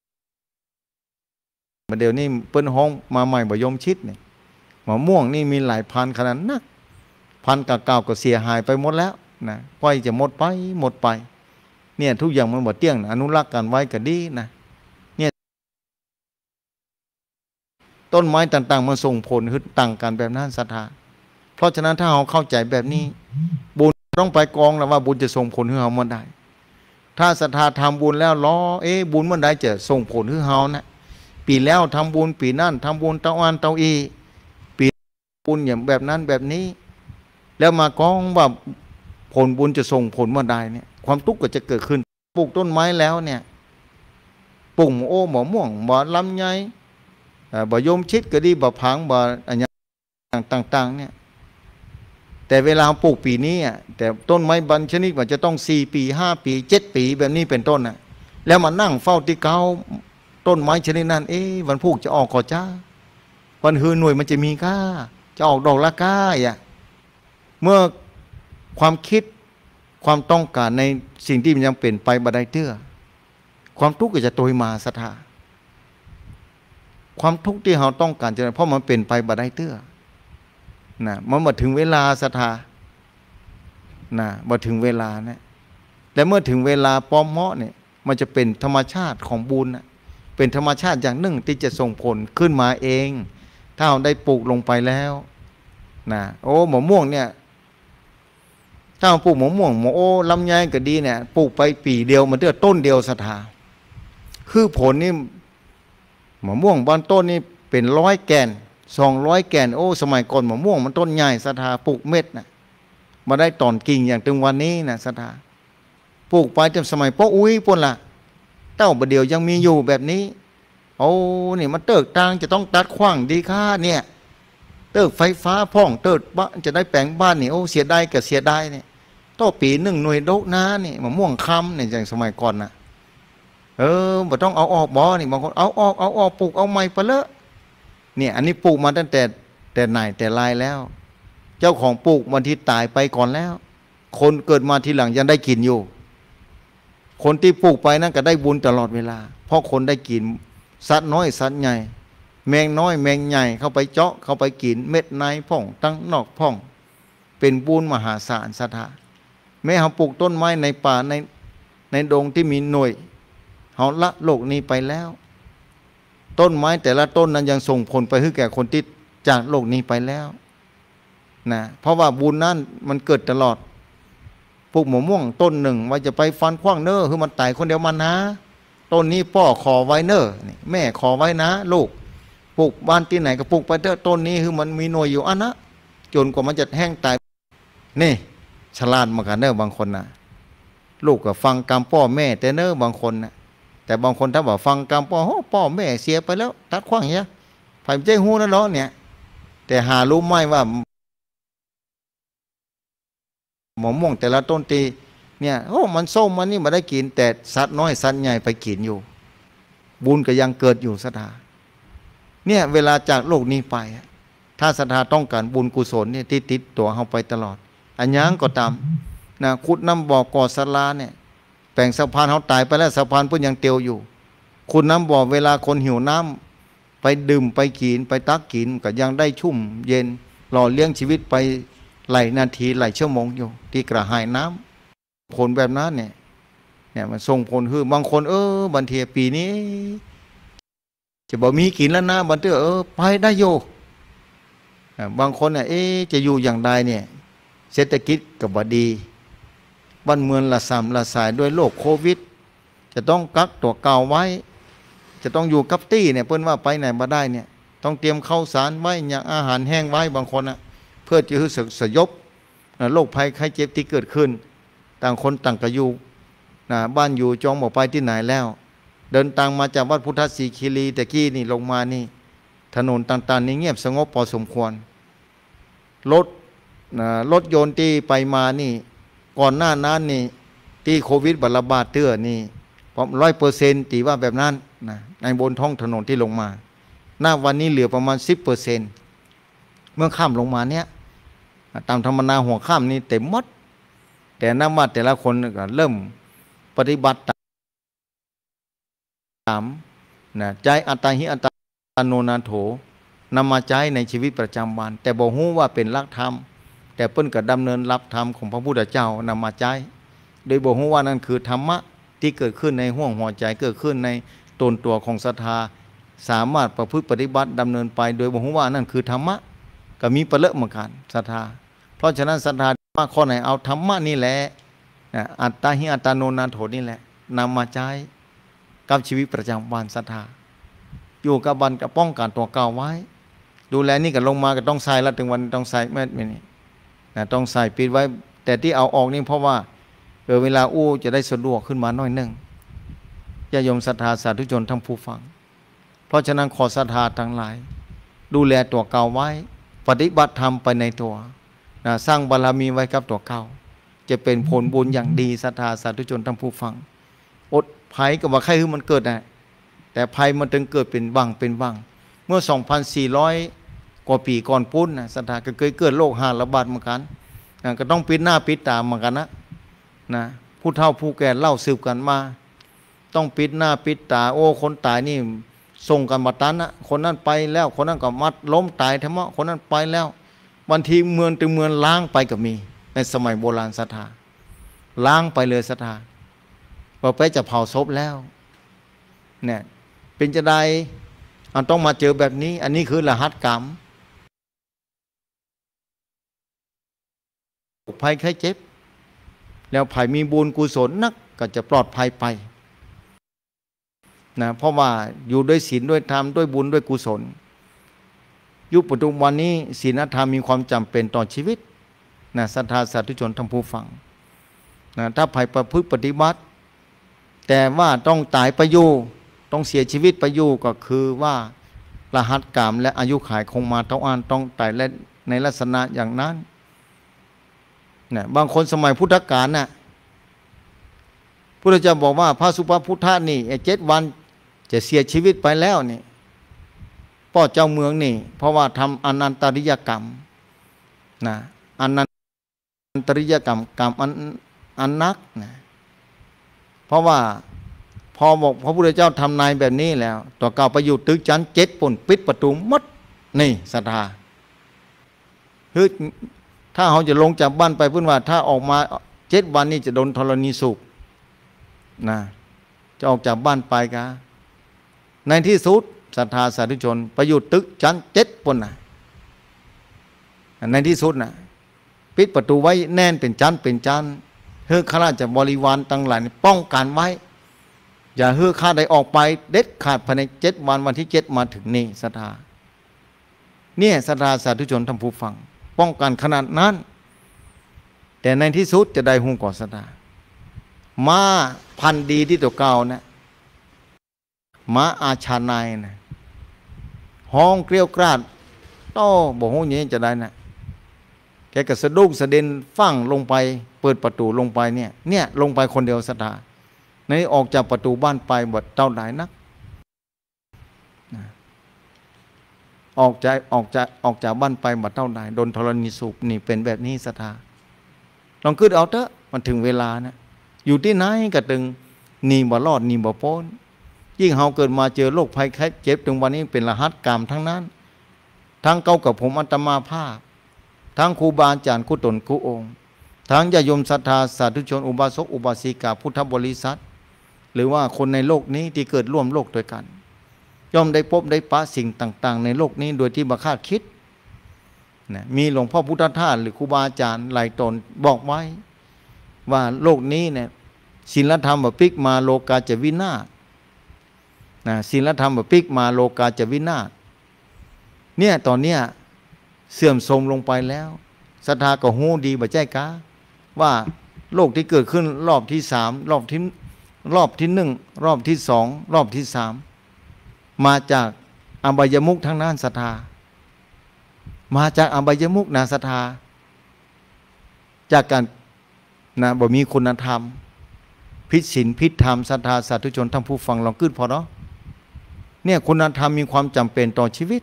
เดี๋ยวนี้เปิ้นห้องมาใหม่บะยมชิดนี่มะม่วงนี่มีหลายพันขนาดนักพันเก่าๆก็เสียหายไปหมดแล้วนะปล่อยจะหมดไปหมดไปเนี่ยทุกอย่างมันบ่เที่ยงนะอนุรักษ์กันไว้ก็ดีนะเนี่ยต้นไม้ต่างๆมันส่งผลคือต่างกันแบบนั้นศรัทธาเพราะฉะนั้นถ้าเราเข้าใจแบบนี้บุญต้องไปกองแล้วว่าบุญจะส่งผลให้เราเมื่อใดถ้าศรัทธาทำบุญแล้วล้อเอ๊ะบุญเมื่อใดจะส่งผลให้เรานะปีแล้วทำบุญปีนั่นทำบุญเต้าอันเต้าอีปีบุญอย่างแบบนั้นแบบนี้แล้วมากองว่าผลบุญจะส่งผลเมื่อใดเนี่ยความทุกข์ก็จะเกิดขึ้นปลูกต้นไม้แล้วเนี่ยปลูกโอ้หมอม่วงบ่ลำไยบ่ยมชิดก็ดีบ่ผางบ่อะไรต่างๆเนี่ยแต่เวลาปลูกปีนี้อ่ะแต่ต้นไม้บางชนิดมันจะต้องสี่ปีห้าปีเจ็ดปีแบบนี้เป็นต้นน่ะแล้วมานั่งเฝ้าที่เก้าต้นไม้ชนิดนั้นเอ๊ะวันพุกจะออกก่อจ้าวันฮือหน่วยมันจะมีก้าจะออกดอกละก้าอ่ะเมื่อความคิดความต้องการในสิ่งที่มันยังเปลี่ยนไปบัดใดเตื้อความทุกข์ก็จะโตยมาศรัทธาความทุกข์ที่เราต้องการจะเพราะมันเปลี่ยนไปบัดใดเตื้อนะมันมาถึงเวลาศรัทธานะมาถึงเวลานะแต่เมื่อถึงเวลาป้อมเหมาะเนี่ยมันจะเป็นธรรมชาติของบุญนะเป็นธรรมชาติอย่างหนึ่งที่จะส่งผลขึ้นมาเองถ้าเราได้ปลูกลงไปแล้วนะโอ้หมอม่วงเนี่ยถ้าปลูกหมอม่วงหมอโอ้ลำไยก็ดีเนี่ยปลูกไปปีเดียวมันเดือต้นเดียวศรัทธาคือผลนี่หมอม่วงบางต้นนี่เป็นร้อยแก่นสองร้อยแก่นโอ้สมัยก่อนหมอม่วงมันต้นใหญ่ศรัทธาปลูกเม็ดนะมาได้ตอนกิ่งอย่างถึงวันนี้นะศรัทธาปลูกไปจนสมัยพ่ออุ้ยปุ่นละเต้าประเดี๋ยวยังมีอยู่แบบนี้โอ้นี่มันเติกตางจะต้องตัดขว้างดีค่าเนี่ยเติกไฟฟ้าพ่องเติกบ้านจะได้แปลงบ้านนี่โอ้เสียดายกับเสียดายเนี่ยต่อปีหนึ่งหน่วยโดกน้านี่มะม่วงคำเนี่ยอย่างสมัยก่อนนะเออบ่ต้องเอาออกบ่นี่บางคนเอาออกเอาออกปลูกเอาใหม่ไปเลยเนี่ยอันนี้ปลูกมาตั้งแต่แต่ไหนแต่ไรแล้ว เจ้าของปลูกวันที่ตายไปก่อนแล้ว คนเกิดมาทีหลังยังได้กินอยู่ คนที่ปลูกไปนั่นก็ได้บุญตลอดเวลาเพราะคนได้กินสัตว์น้อยสัตว์ใหญ่แมงน้อยแมงใหญ่เข้าไปเจาะเข้าไปกินเม็ดในพ่องตั้งนอกพ่องเป็นบุญมหาศาลศรัทธาแม้เขาปลูกต้นไม้ในป่าในในดงที่มีหน่วยเขาละโลกนี้ไปแล้ว ต้นไม้แต่ละต้นนั้นยังส่งผลไปให้แก่คนที่จากโลกนี้ไปแล้วนะเพราะว่าบุญนั้นมันเกิดตลอดปลูกหมะม่วงต้นหนึ่งว่าจะไปฟันขว้างเนอคือมันตายคนเดียวมันนะต้นนี้พ่อขอไว้เนอแม่ขอไว้นะลูกปลูกบ้านที่ไหนก็ปลูกไปเถอะต้นนี้คือมันมีหน่วยอยู่อันนะจนกว่ามันจะแห้งตายนี่ฉลาดมากันเนอบางคนนะลูกก็ฟังกรรมพ่อแม่แต่เนอบางคนนะแต่บางคนถ้าบอกฟังกรรมพ่อพ่อแม่เสียไปแล้วตัดขว้างเนี้ยไผ่ใจหูนั่นเนาะเนี่ยแต่หารู้ไหมว่าหมอม่วงแต่ละต้นตีเนี่ยโอ้มันส้มมันนี่มาได้กินแต่สัตว์น้อยสัตว์ใหญ่ไปกินอยู่บุญก็ยังเกิดอยู่ศรัทธาเนี่ยเวลาจากโลกนี้ไปถ้าศรัทธาต้องการบุญกุศลเนี่ยที่ติดตัวเราไปตลอดอันยังก็ตามนะขุดน้ำบ่อก่อศาลาเนี่ยแปลงสะพานเขาตายไปแล้วสะพานเพิ่งยังเตียวอยู่ขุดน้ำบ่อเวลาคนหิวน้ำไปดื่มไปกินไปตักกินก็ยังได้ชุ่มเย็นหล่อเลี้ยงชีวิตไปหลายนาทีหลายชั่วโมงอยู่ที่กระหายน้ำผลแบบนั้นเนี่ยเนี่ยมันส่งผลคือบางคนเออบันเทียปีนี้จะบอกมีกินแล้วนะบันเทียเออไปได้โยบางคนเนี่ยเออจะอยู่อย่างใดเนี่ยเศรษฐกิจกับบดีบ้านเมืองละสามละสายด้วยโรคโควิดจะต้องกักตัวเก่าไว้จะต้องอยู่กับตี้เนี่ยเพิ่นว่าไปไหนมาได้เนี่ยต้องเตรียมข้าวสารไว้อย่างอาหารแห้งไว้บางคนอ่ะเพื่อจะรู้สึกสยบโรคภัยไข้เจ็บที่เกิดขึ้นต่างคนต่างก็อยู่นะบ้านอยู่จองบอกไปที่ไหนแล้วเดินทางมาจากวัดพุทธศรีคีรีแต่กี้นี่ลงมานี่ถนนต่างๆนี่เงียบสงบพอสมควรรถนะรถยนต์ที่ไปมานี่ก่อนหน้านั้นนี่ที่โควิดระบาดเตื้อนี่ผมร้อยเปอร์เซ็นต์ตีว่าแบบนั้นนะในบนท้องถนนที่ลงมาหน้าวันนี้เหลือประมาณสิบเปอร์เซ็นต์เมื่อข้ามลงมาเนี้ยตามธรรมนาหัวข้ามนี่เต็มหมดแต่นักมาแต่ละคนก็เริ่มปฏิบัติตามนะใจอัตตาหิอัตตาโนนาโถนำมาใช้ในชีวิตประจำวันแต่บอกฮู้ว่าเป็นหลักธรรมแต่เปิ้นก็ดำเนินรับธรรมของพระพุทธเจ้านำมาใช้โดยบอกฮู้ว่านั่นคือธรรมะที่เกิดขึ้นในห้วงหัวใจเกิดขึ้นในตนตัวของศรัทธาสามารถประพฤติปฏิบัติดำเนินไปโดยบอกฮู้ว่านั่นคือธรรมะก็มีประเลอะเหมือนกันศรัทธาเพราะฉะนั้นศรัทธาว่าข้อไหนเอาธรรมะนี่แหละอัตตาหิอัตตาโนนาโถนี่แหละนำมาใช้กับชีวิตประจำวันศรัทธาอยู่กับบันกับป้องกันตัวเก่าไว้ดูแลนี่ก็ลงมาก็ต้องใส่ละถึงวันต้องใส่ไม่ไม่นี่นะต้องใส่ปิดไว้แต่ที่เอาออกนี่เพราะว่าเออเวลาอู้จะได้สะดวกขึ้นมาหน่อยนึงญาโยมศรัทธาสาธุชนทั้งผู้ฟังเพราะฉะนั้นขอศรัทธาทั้งหลายดูแลตัวเก่าไว้ปฏิบัติธรรมไปในตัวนะสร้างบารมีไว้กับตัวเก่าจะเป็นผลบุญอย่างดีศรัทธาสาธุชนทั้งผู้ฟังอดภัยกับว่าใครคือมันเกิดนะแต่ภัยมันถึงเกิดเป็นวังเป็นวังเมื่อ สองพันสี่ร้อย กว่าปีก่อนปุ้นนะศรัทธาก็เคยเกิดโรคหาระบาดเหมือนกันนะก็ต้องปิดหน้าปิดตาเหมือนกันนะนะผู้เฒ่าผู้แก่เล่าสืบกันมาต้องปิดหน้าปิดตาโอ้คนตายนี่ส่งกันมาตันนะคนนั้นไปแล้วคนนั้นก็มัดล้มตายทั้งหมดคนนั้นไปแล้วบางทีเมืองตึงเมืองล้างไปก็มีในสมัยโบราณศรัทธาล้างไปเลยศรัทธาพอไปจะเผาศพแล้วเนี่ยเป็นจะได้อันต้องมาเจอแบบนี้อันนี้คือรหัสกรรมภัยไข้เจ็บแล้วภัยมีบุญกุศลนักก็จะปลอดภัยไปนะเพราะว่าอยู่ด้วยศีลด้วยธรรมด้วยบุญด้วยกุศลยุคปัจจุบันนี้ศีลธรรมมีความจำเป็นต่อชีวิตนะศรัทธาสาธุชนทั้งผู้ฟังนะถ้าภัยประพฤติปฏิบัติแต่ว่าต้องตายไปอยู่ต้องเสียชีวิตไปอยู่ก็คือว่ารหัสกรรมและอายุขัยคงมาเท่าอันต้องตายและในลักษณะอย่างนั้นนะบางคนสมัยพุทธกาลน่ะพุทธเจ้าบอกว่าพระสุภพุทธะนี่เจ็ดวันจะเสียชีวิตไปแล้วนี่พ่อเจ้าเมืองนี่เพราะว่าทำอนันตริยกรรมนะอนันตริยกรรมกรรมอันอันนักนะเพราะว่าพอบอกพระพุทธเจ้าทำนายแบบนี้แล้วต่อเก่าไปอยู่ตึกชั้นเจ็ดปุ่นปิดประตูมัดนี่ศรัทธาคือถ้าเขาจะลงจากบ้านไปเพื่อนว่าถ้าออกมาเจ็ดวันนี้จะโดนธรณีสูบนะจะออกจากบ้านไปกะในที่สุดศรัทธาสาธุชนไปอยู่ตึกชั้นเจ็ดปุ่นนะในที่สุดนะปิดประตูไว้แน่นเป็นชั้นเป็นชั้นเฮือข้าราชบริวารตั้งหลายป้องกันไว้อย่าเฮือข้าใดออกไปเด็ดขาดภายในเจ็ดวันวันที่เจ็ดมาถึงนี่ศรัทธาเนี่ยศรัทธาสาธุชนท่านผู้ฟังป้องกันขนาดนั้นแต่ในที่สุดจะได้หุ้งก่อศรัทธาม้าพันธุ์ดีที่ตัวเก่านะม้าอาชานายนะห้องเกลียวกราดโต้บอกห้องนี้จะได้นะแกก็สะดุ้งสะเด็นฟั่งลงไปเปิดประตูลงไปเนี่ยเนี่ยลงไปคนเดียวศรัทธาในออกจากประตูบ้านไปบทเต้าหลายนักออกจากออกจากออกจากบ้านไปบัดเท่าใดโดนธรณีสูบนี่เป็นแบบนี้ศรัทธาลองคิดเอาเถอะมันถึงเวลานะอยู่ที่ไหนก็ตึงหนีบ่รอดหนีบ่พ้นยิ่งเฮาเกิดมาเจอโรคภัยไข้เจ็บถึงวันนี้เป็นรหัสกรรมทั้งนั้นทั้งเก่ากับผมอัตมาภาพทั้งครูบาอาจารย์คู่ตนคู่องค์ทั้งญาโยมศรัทธาสาธุชนอุบาสกอุบาสิกาพุทธบริษัทหรือว่าคนในโลกนี้ที่เกิดร่วมโลกด้วยกันย่อมได้พบได้ปะสิ่งต่างๆในโลกนี้โดยที่บ่คาดคิดนะมีหลวงพ่อพุทธทาสหรือครูบาอาจารย์หลายตนบอกไว้ว่าโลกนี้เนี่ยศีลธรรมบ่พลิกมาโลกาจะวินาศนะศีลธรรมบ่พลิกมาโลกาจะวินาศเนี่ยตอนเนี้ยเสื่อมโทรมลงไปแล้วศรัทธาก็ฮู้ดีบ่ใจกะว่าโลกที่เกิดขึ้นรอบที่สามรอบที่รอบที่หนึ่งรอบที่สองรอบที่สามมาจากอบายมุขทั้งนั้นศรัทธามาจากอบายมุขนะศรัทธาจากการนะบ่มีคุณธรรมพิษศีลพิษธรรมศรัทธาสาธุชนท่านผู้ฟังลองขึ้นพอเนาะเนี่ยคุณธรรมมีความจำเป็นต่อชีวิต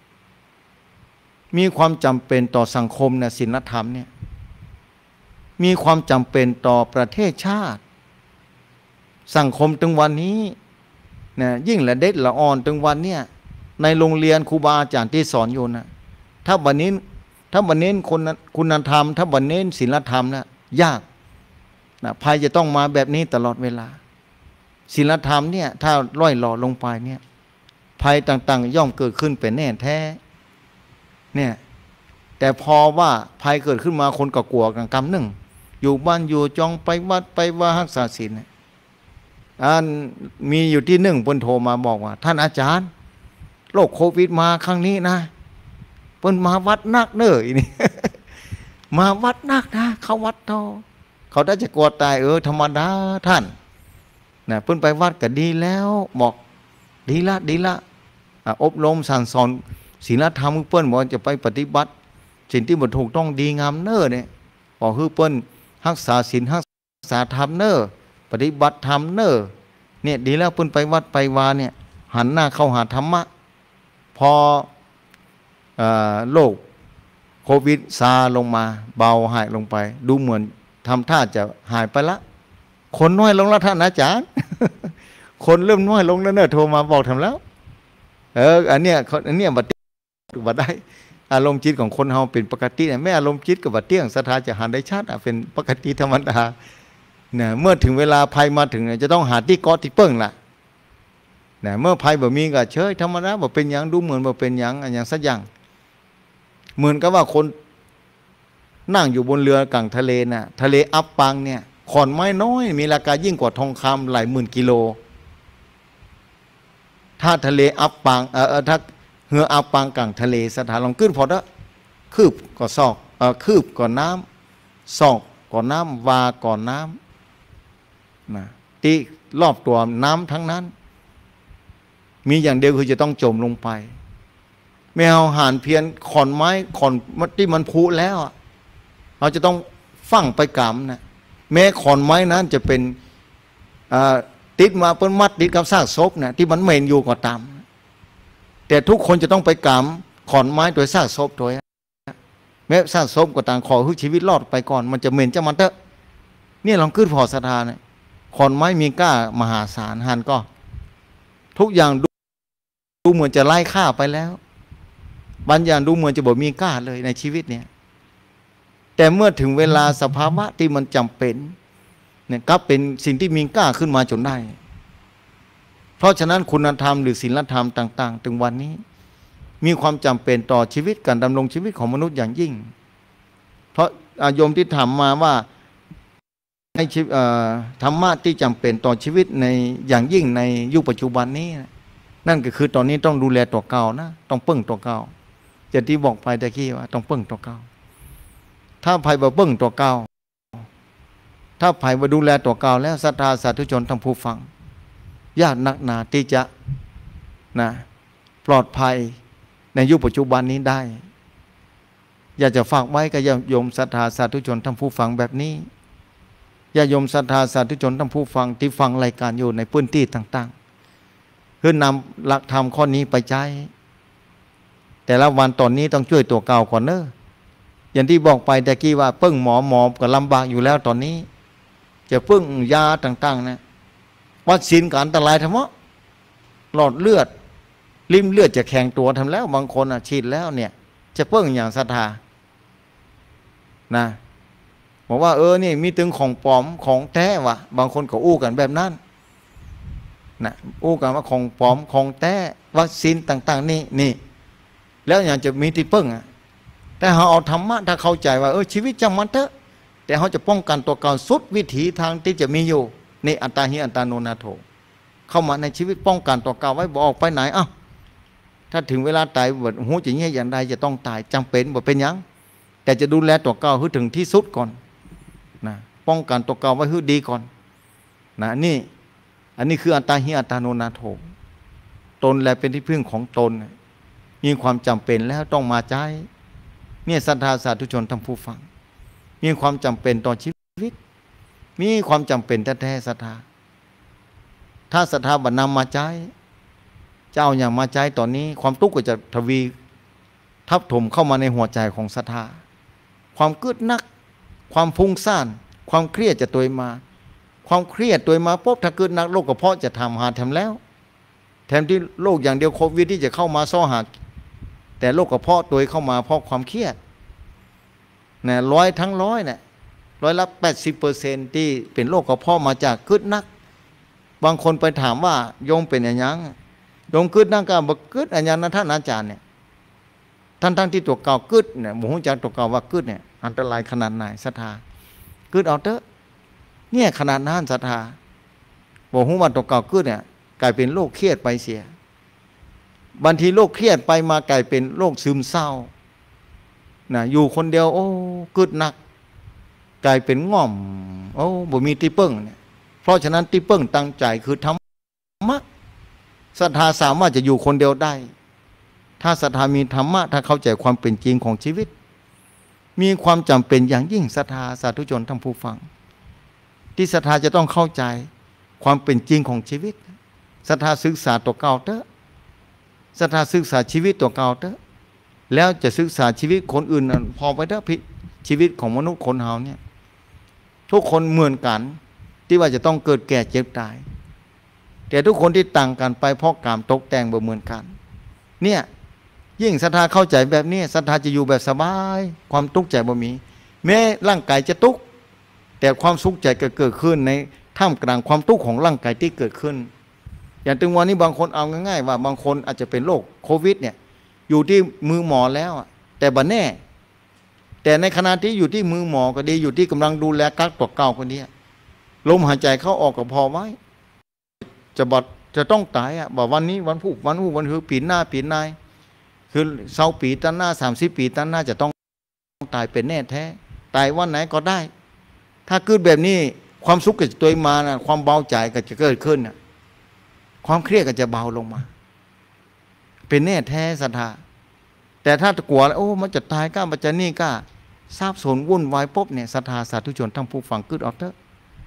มีความจำเป็นต่อสังคมนะศีลธรรมเนี่ยมีความจำเป็นต่อประเทศชาติสังคมถึงวันนี้นะยิ่งละเด็ดละอ่อนถึงวันเนี่ยในโรงเรียนครูบาอาจารย์ที่สอนอยู่นะถ้าวันนี้ถ้าวันนี้คนคุณธรรมถ้าวันนี้ศีลธรรมนะยากนะภัยจะต้องมาแบบนี้ตลอดเวลาศีลธรรมเนี่ยถ้าล่อยหล่อลงไปเนี่ยภัยต่างๆย่อมเกิดขึ้นเป็นแน่แท้เนี่ยแต่พอว่าภัยเกิดขึ้นมาคนก็กลัวกันกำหนึ่งอยู่บ้านอยู่จองไปวัดไปว่ารักษาศีลอันมีอยู่ที่หนึ่งเพิ่นโทรมาบอกว่าท่านอาจารย์โรคโควิดมาครั้งนี้นะเพิ่นมาวัดนักเน้ออีนี่ มาวัดนักนะเขาวัดทอเขาได้จะกลัวตายเออธรรมดาท่านนะเพิ่นไปวัดก็ดีแล้วบอกดีละดีละอบรมสั่งสอนศีลธรรมเพิ่นบอกจะไปปฏิบัติสิ่งที่บ่ถูกต้องดีงามเน้อเนี่ยบอกคือเพิ่นรักษาศีลรักษาธรรมเน้อปฏิบัติธรรมเน้อเนี่ยดีแล้วเพิ่นไปวัดไปวาเนี่ยหันหน้าเข้าหาธรรมะพอโรคโควิดซาลงมาเบาหายลงไปดูเหมือนทำท่าจะหายไปละคนน้อยลงแล้วท่านอาจารย์ คนเริ่มน้อยลงแล้วเนอะโทรมาบอกทำแล้วเอออันเนี้ยอันเนี้ยบัดบัดได้อารมณ์จิตของคนเฮาเป็นปกติไม่อารมณ์จิตกับบัดเตี้ยงศรัทธาจะหันได้ชัดเป็นปกติธรรมดาเนี่ยเมื่อถึงเวลาภัยมาถึงจะต้องหาที่เกาะที่เปิ้งล่ะเนี่ยเมื่อภัยบ่มีก็เฉยธรรมดาบ่เป็นหยังดูเหมือนบ่เป็นหยังอันอย่างสักอย่างเหมือนกับว่าคนนั่งอยู่บนเรือกลางทะเลน่ะทะเลอับปังเนี่ยขอนไม้น้อยมีราคายิ่งกว่าทองคำหลายหมื่นกิโลถ้าทะเลอับปังเออถ้าเหืออับปังกลางทะเลสถานลองขึ้นพอละคืบก็ซอกเออคืบก่อนน้ำซอกก่อนน้ำวาก่อนน้ำนะที่รอบตัวน้ำทั้งนั้นมีอย่างเดียวคือจะต้องจมลงไปไม่เอาหานเพียนขอนไม้ขอนที่มันพุแล้วเราจะต้องฝังไปกำนะแม้ขอนไม้นั้นจะเป็นติดมาเป็นมัดติดกับซากศพเนี่ยที่มันเหม็นอยู่ก็ตามแต่ทุกคนจะต้องไปกำขอนไม้โดยซากศพโดยแม้ซากศพก็ต่างขอให้ชีวิตรอดไปก่อนมันจะเหม็นจะมันเถอะเนี่ยลองขึ้นพอศรัทธาเนี่ยขอนไม้มีก้ามหาศาลหันก็ทุกอย่างดูเหมือนจะไล่ฆ่าไปแล้วบางอย่างดูเหมือนจะบอกมีก้าเลยในชีวิตเนี่ยแต่เมื่อถึงเวลาสภาวะที่มันจำเป็นเนี่ยก็เป็นสิ่งที่มีก้าขึ้นมาจนได้เพราะฉะนั้นคุณธรรมหรือศีลธรรมต่างๆถึงวันนี้มีความจำเป็นต่อชีวิตการดำรงชีวิตของมนุษย์อย่างยิ่งเพราะอาโยมที่ถามมาว่าในธรรมะที่จำเป็นต่อชีวิตในอย่างยิ่งในยุคปัจจุบันนี้นั่นก็คือตอนนี้ต้องดูแลตัวเก่านะต้องเปิ้งตัวเก่าจะที่บอกไปตะกี้ว่าต้องเปิ้งตัวเก่าถ้าภัยบ่เปิ้งตัวเก่าถ้าภัยบ่ดูแลตัวเก่าแล้วศรัทธาสาธุชนทั้งผู้ฟังยากนักหนาที่จะนะปลอดภัยในยุคปัจจุบันนี้ได้อยากจะฝากไว้กับญาติโยมศรัทธาสาธุชนทั้งผู้ฟังแบบนี้ญาติโยมศรัทธาสาธุชนทั้งผู้ฟังที่ฟังรายการอยู่ในพื้นที่ต่างๆคือนำหลักธรรมข้อนี้ไปใช้แต่ละวันตอนนี้ต้องช่วยตัวเก่าก่อนเนอะอย่างที่บอกไปแต่กี้ว่าเปิ้งหมอหมอก็ลำบากอยู่แล้วตอนนี้จะเปิ้งยาต่างๆนะวัคซีนก็อันตรายทั้งหมดหลอดเลือดริมเลือดจะแข็งตัวทำแล้วบางคนฉีดแล้วเนี่ยจะเปิ้งอย่างศรัทธานะบอกว่าเออนี่มีถึงของปลอมของแท้วะบางคนก็อู้กันแบบนั้นนะอู้กันว่าของปลอมของแท้วัคซีนต่างๆนี่นี่แล้วอย่างจะมีที่เปิ้งอ่ะแต่เขาเอาธรรมะถ้าเข้าใจว่าเออชีวิตจังมันเถอะแต่เขาจะป้องกันตัวเก่าสุดวิถีทางที่จะมีอยู่นี่อัตตาหิอัตตาโนนาโถเข้ามาในชีวิตป้องกันตัวเก่าไว้บอกออกไปไหนอ้าวถ้าถึงเวลาตายบทหูจะเงี้ยอย่างใดจะต้องตายจำเป็นบ่เป็นยังแต่จะดูแลตัวเก่าให้ถึงที่สุดก่อนนะป้องกันตัวเก่าไว้ให้ดีก่อนนะนี่อันนี้คืออัตตาหิอัตตาโนนาโถตนแลเป็นที่พึ่งของตนมีความจำเป็นแล้วต้องมาใช้เนี่ยศรัทธาสาธุชนทั้งผู้ฟังมีความจำเป็นต่อชีวิตมีความจำเป็นแท้ๆศรัทธาถ้าศรัทธาบันนำมาใช้เจ้าอย่างมาใช้ตอนนี้ความทุกข์ก็จะทวีทับถมเข้ามาในหัวใจของศรัทธาความกึดนักความฟุ้งซ่านความเครียดจะตัวมาความเครียดตัวมาปุ๊บถ้ากึดนักโรคกระเพาะจะทำหาทำแล้วแทนที่โรคอย่างเดียวโควิดที่จะเข้ามาซ้อหาแต่โรคกระเพาะตัวเข้ามาเพราะความเครียดนะร้อยทั้งร้อยเนี่ยร้อยละแปดสิบเปอร์เซนต์ที่เป็นโรคกระเพาะมาจากกึดนักบางคนไปถามว่าโยมเป็นอย่างยังโยมกึดนักก็บอกกึดอย่างนั้นท่านอาจารย์เนี่ยท่านทั้งที่ตัวเก่ากึดเนี่ยหมู่จากตัวเก่าว่ากึดเนี่ยอันตรายขนาดไหนศรัทธากึดเอาเถอะเนี่ยขนาดนั้นศรัทธาบอกหูว่าตัวเก่ากึดเนี่ยกลายเป็นโรคเครียดไปเสียบางทีโรคเครียดไปมากลายเป็นโรคซึมเศร้านะอยู่คนเดียวโอ้กึดหนักกลายเป็นง่อมโอ้บ่มีที่เปิ้งเนี่ยเพราะฉะนั้นที่เปิ้งตั้งใจคือธรรมะศรัทธาสามารถจะอยู่คนเดียวได้ถ้าศรัทธามีธรรมะถ้าเข้าใจความเป็นจริงของชีวิตมีความจำเป็นอย่างยิ่งศรัทธาสาธุชนทั้งผู้ฟังที่ศรัทธาจะต้องเข้าใจความเป็นจริงของชีวิตศรัทธาศึกษาตัวเก่าเถอะศรัทธาศึกษาชีวิตตัวเก่าเถอะแล้วจะศึกษาชีวิตคนอื่นพอไปเถอะพิชีวิตของมนุษย์คนเฮาเนี่ยทุกคนเหมือนกันที่ว่าจะต้องเกิดแก่เจ็บตายแต่ทุกคนที่ต่างกันไปเพราะกรรมตกแต่งบ่เหมือนกันเนี่ยยิ่งศรัทธาเข้าใจแบบนี้ศรัทธาจะอยู่แบบสบายความทุกข์ใจบ่มีแม้ร่างกายจะทุกข์แต่ความสุขใจก็เกิดขึ้นในท่ามกลางความทุกข์ของร่างกายที่เกิดขึ้นอย่างถึงวันนี้บางคนเอาง่ายๆว่าบางคนอาจจะเป็นโรคโควิดเนี่ยอยู่ที่มือหมอแล้วแต่บัดแน่แต่ในขณะที่อยู่ที่มือหมอก็ดีอยู่ที่กำลังดูแลกักตัวเก่าคนนี้ลมหายใจเข้าออกก็พอไว้จะบอดจะต้องตายอ่ะบอกวันนี้วันพุธวันพุธวันคือปีหน้าปีนายคือเสาปีตั้งหน้าสามสิบปีตั้งหน้าจะต้องตายเป็นแน่แท้ตายวันไหนก็ได้ถ้าเกิดแบบนี้ความสุขก็จะตัวมานะความเบาใจก็จะเกิดขึ้นนะความเครียดก็จะเบาลงมาเป็นแน่แท้ศรัทธาแต่ถ้ากลัวโอ้มันจะตายก้ามันจะนี่ก้าทราบสนวุ่นวายปุ๊บเนี่ยศรัทธาสาธุชนทั้งผู้ฟังกึดออกเถอะ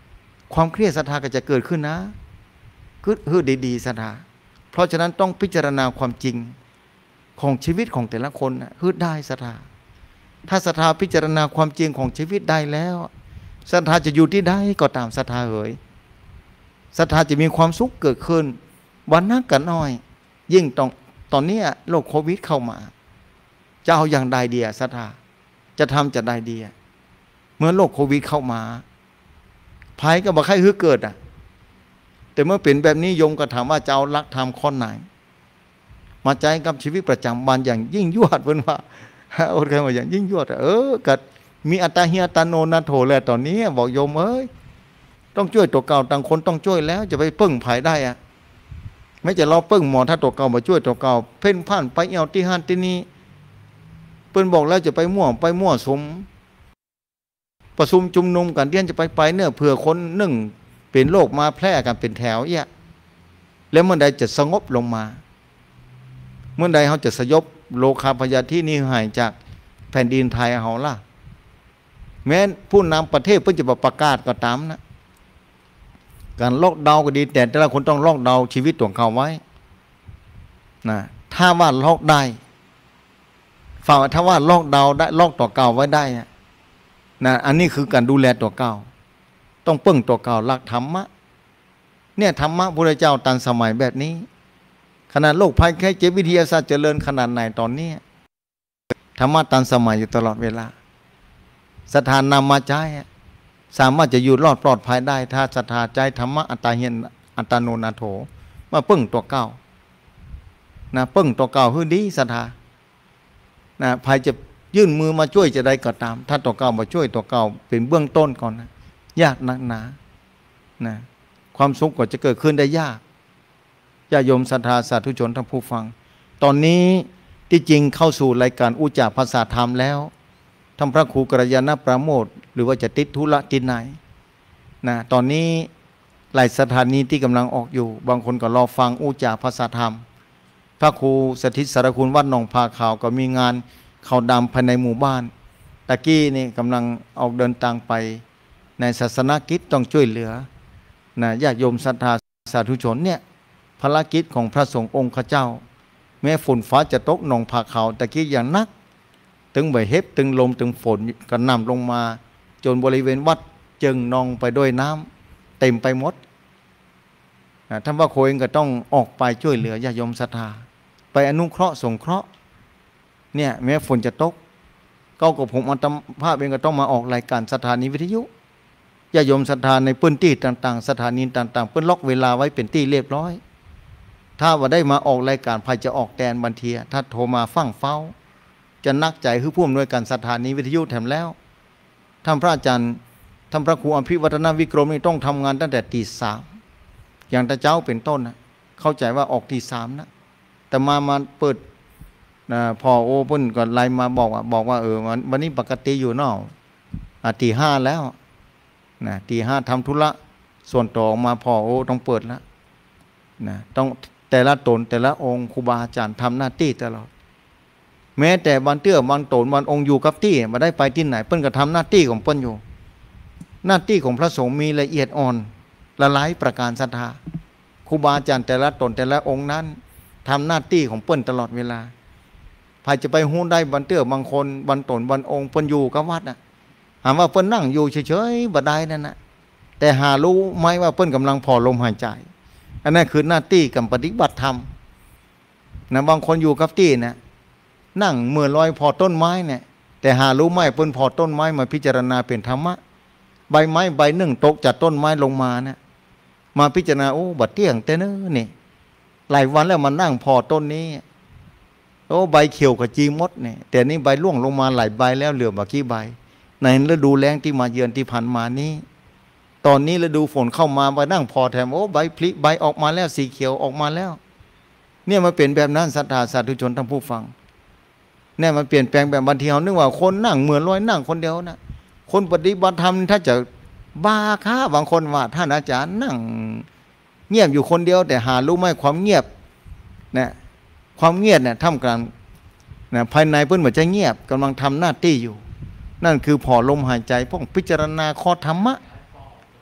ความเครียดศรัทธาก็จะเกิดขึ้นนะคือฮือดีๆศรัทธาเพราะฉะนั้นต้องพิจารณาความจริงของชีวิตของแต่ละคนนะฮือได้ศรัทธาถ้าศรัทธาพิจารณาความจริงของชีวิตได้แล้วศรัทธาจะอยู่ที่ใดก็ตามศรัทธาเอ๋ยศรัทธาจะมีความสุขเกิดขึ้นวันนักกันน้อยยิ่งตอนตอนนี้โรคโควิดเข้ามาจะเอาอย่างใดเดียศรัทธาจะทำจะได้เดียเมื่อโรคโควิดเข้ามาภัยก็บอกให้ฮือเกิดอ่ะแต่เมื่อเป็นแบบนี้โยมก็ถามว่าจะเอาหลักธรรมข้อไหนมาใจกับชีวิตประจำวันอย่างยิ่งยวดเพิ่นว่าโอเคว่าอย่างยิ่งยวดเออกัดมีอัตตาเฮียตาโนนาโถแล้วตอนนี้บอกโยมเอ้ยต้องช่วยตัวเก่าต่างคนต้องช่วยแล้วจะไปพึ่งภัยได้อ่ะไม่จะรอพึ่งหมอถ้าตัวเก่ามาช่วยตัวเก่าเพ่นพ่านไปเอาที่ห้านที่นี้เพิ่นบอกแล้วจะไปมั่วไปมั่วสมประชุมจุมนุมกันเดียนจะไปไปเนี่ยเผื่อคนหนึ่งเป็นโรคมาแพร่กันเป็นแถวเนี่ยแล้วเมื่อใดจะสงบลงมาเมื่อใดเขาจะสยบโลคาพยาธินี้หายจากแผ่นดินไทยเขาล่ะแม้ผู้นำประเทศเพิ่งจะประกาศก็ตามนะการล็อกดาวน์ก็ดีแต่แต่ละคนต้องล็อกดาวน์ชีวิตของเขาไว้นะถ้าว่าล็อกได้ฝ่าถ้าว่าล็อกดาวน์ได้ล็อกตัวเก่าไว้ได้นะอันนี้คือการดูแลตัวเก่าต้องเปิ้งตัวเก่าหลักธรรมะเนี่ยธรรมะพระเจ้าตันสมัยแบบนี้ขนาดโลกภัยแค่เจ็บวิทยาศาสตร์เจริญขนาดไหนตอนนี้ธรรมะตันสมัยอยู่ตลอดเวลาศรัทธานำมาใช้สามารถจะอยู่รอดปลอดภัยได้ถ้าศรัทธาใจธรรมะอัตตาเหียนอัตตาโนนาโถมาเปิ้งตัวเก่านะเปิ้งตัวเก่าคือดีศรัทธานะภัยจะยื่นมือมาช่วยจะได้ก็ตามถ้าตัวเก่ามาช่วยตัวเก่าเป็นเบื้องต้นก่อนนะยากนักหนานะความสุขก็จะเกิดขึ้นได้ยากญาโยมศรัทธาสาธุชนท่านผู้ฟังตอนนี้ที่จริงเข้าสู่รายการอุจจาภาษาธรรมแล้วท่านพระครูกัลยาณปราโมทย์หรือว่าจะติดธุระที่ไหนนะตอนนี้หลายสถานีที่กำลังออกอยู่บางคนก็รอฟังอุจจาภาษาธรรมพระครูสถิตสารคุณวัดหนองพาขาวก็มีงานเขาดำภายในหมู่บ้านตะกี้นี่กำลังออกเดินทางไปในศาสนกิจต้องช่วยเหลือนะญาติโยมศรัทธาสาธุชนเนี่ยภารกิจของพระสงฆ์องค์ข้าเจ้าแม้ฝนฟ้าจะตกหนองผาเขาตะกี้อย่างนักถึงใบเห็บถึงลมถึงฝนก็นำลงมาจนบริเวณวัดจึงนองไปด้วยน้ำเต็มไปหมดท่านว่าโคเองก็ต้องออกไปช่วยเหลือญาติโยมศรัทธาไปอนุเคราะห์สงเคราะห์เนี่ยแม้ฝนจะตกก็กับผมอัตภาพเองก็ต้องมาออกรายการสถานีวิทยุญาติโยมศรัทธาในพื้นที่ต่างๆสถานีต่างๆเพิ่นล็อกเวลาไว้เป็นที่เรียบร้อยถ้าว่าได้มาออกรายการภัยจะออกแดนบันเทียถ้าโทรมาฟังเฝ้าจะนักใจคือผู้อำนวยการสถานีวิทยุแถมแล้วท่านพระอาจารย์ท่านพระครูอภิวัฒนวิกรมนี่ต้องทำงานตั้งแต่ตีสามอย่างตาเจ้าเป็นต้นนะเข้าใจว่าออกตีสามนะแต่มามาเปิดนะพอโอ้พุ่นก็ไลน์มาบอกว่าบอกว่าเออวันนี้ปกติอยู่นอกตีห้าแล้วนะตีห้าทำธุระส่วนต่อมาพอโอ้ต้องเปิดแล้วนะต้องแต่ละตนแต่ละองค์ครูบาอาจารย์ทำหน้าที่ตลอดแม้แต่บางเตื้อบางตนบางองค์อยู่กับที่มาได้ไปที่ไหนเปิ้นก็ทำหน้าที่ของเปิ้นอยู่หน้าที่ของพระสงฆ์มีละเอียดอ่อนละหลายประการศรัทธาครูบาอาจารย์แต่ละตนแต่ละองค์นั้นทำหน้าที่ของเปิ้นตลอดเวลาใครจะไปหู้ได้บางเตื้อบางคนบางตนบางองค์เปิ้นอยู่กับวัดน่ะหาว่าเปิ้นนั่งอยู่เฉยๆบ่ได้นั่นน่ะแต่หารู้ไหมว่าเปิ้นกำลังพอลมหายใจอันนั้นคือหน้าที่กับปฏิบัติธรรมนะบางคนอยู่กับที่นะนั่งเมื่อลอยพอต้นไม้เนี่ยแต่หารู้ไหมเปิ้นพอต้นไม้มาพิจารณาเป็นธรรมะใบไม้ใบหนึ่งตกจากต้นไม้ลงมานะมาพิจารณาโอ้บัดเที่ยงแต่เนอนี่หลายวันแล้วมานั่งพอต้นนี้โอ้ใบเขียวกับจีมดเนี่ยแต่นี่ใบร่วงลงมาหลายใบแล้วเหลือบักกี่ใบในฤดูแล้งที่มาเยือนที่ผ่านมานี้ตอนนี้ฤดูฝนเข้ามาไปนั่งพอแถมโอ้ใบพลิใบออกมาแล้วสีเขียวออกมาแล้วเนี่ยมันเป็นแบบนั้นศรัทธาสาธุชนทั้งผู้ฟังเนี่ยมันเปลี่ยนแปลงแบบบางทีเรานึกว่าคนนั่งเหมือนลอยนั่งคนเดียวนะคนปฏิบัติธรรมถ้าจะบ้าค้าบางคนว่าท่านอาจารย์นั่งเงียบอยู่คนเดียวแต่หารู้ไหมความเงียบนะความเงียบเนี่ยท่ามกลางนะภายในเพิ่นเหมือนจะเงียบกำลังทำหน้าที่อยู่นั่นคือพอลมหายใจพวกพิจารณาข้อธรรมะ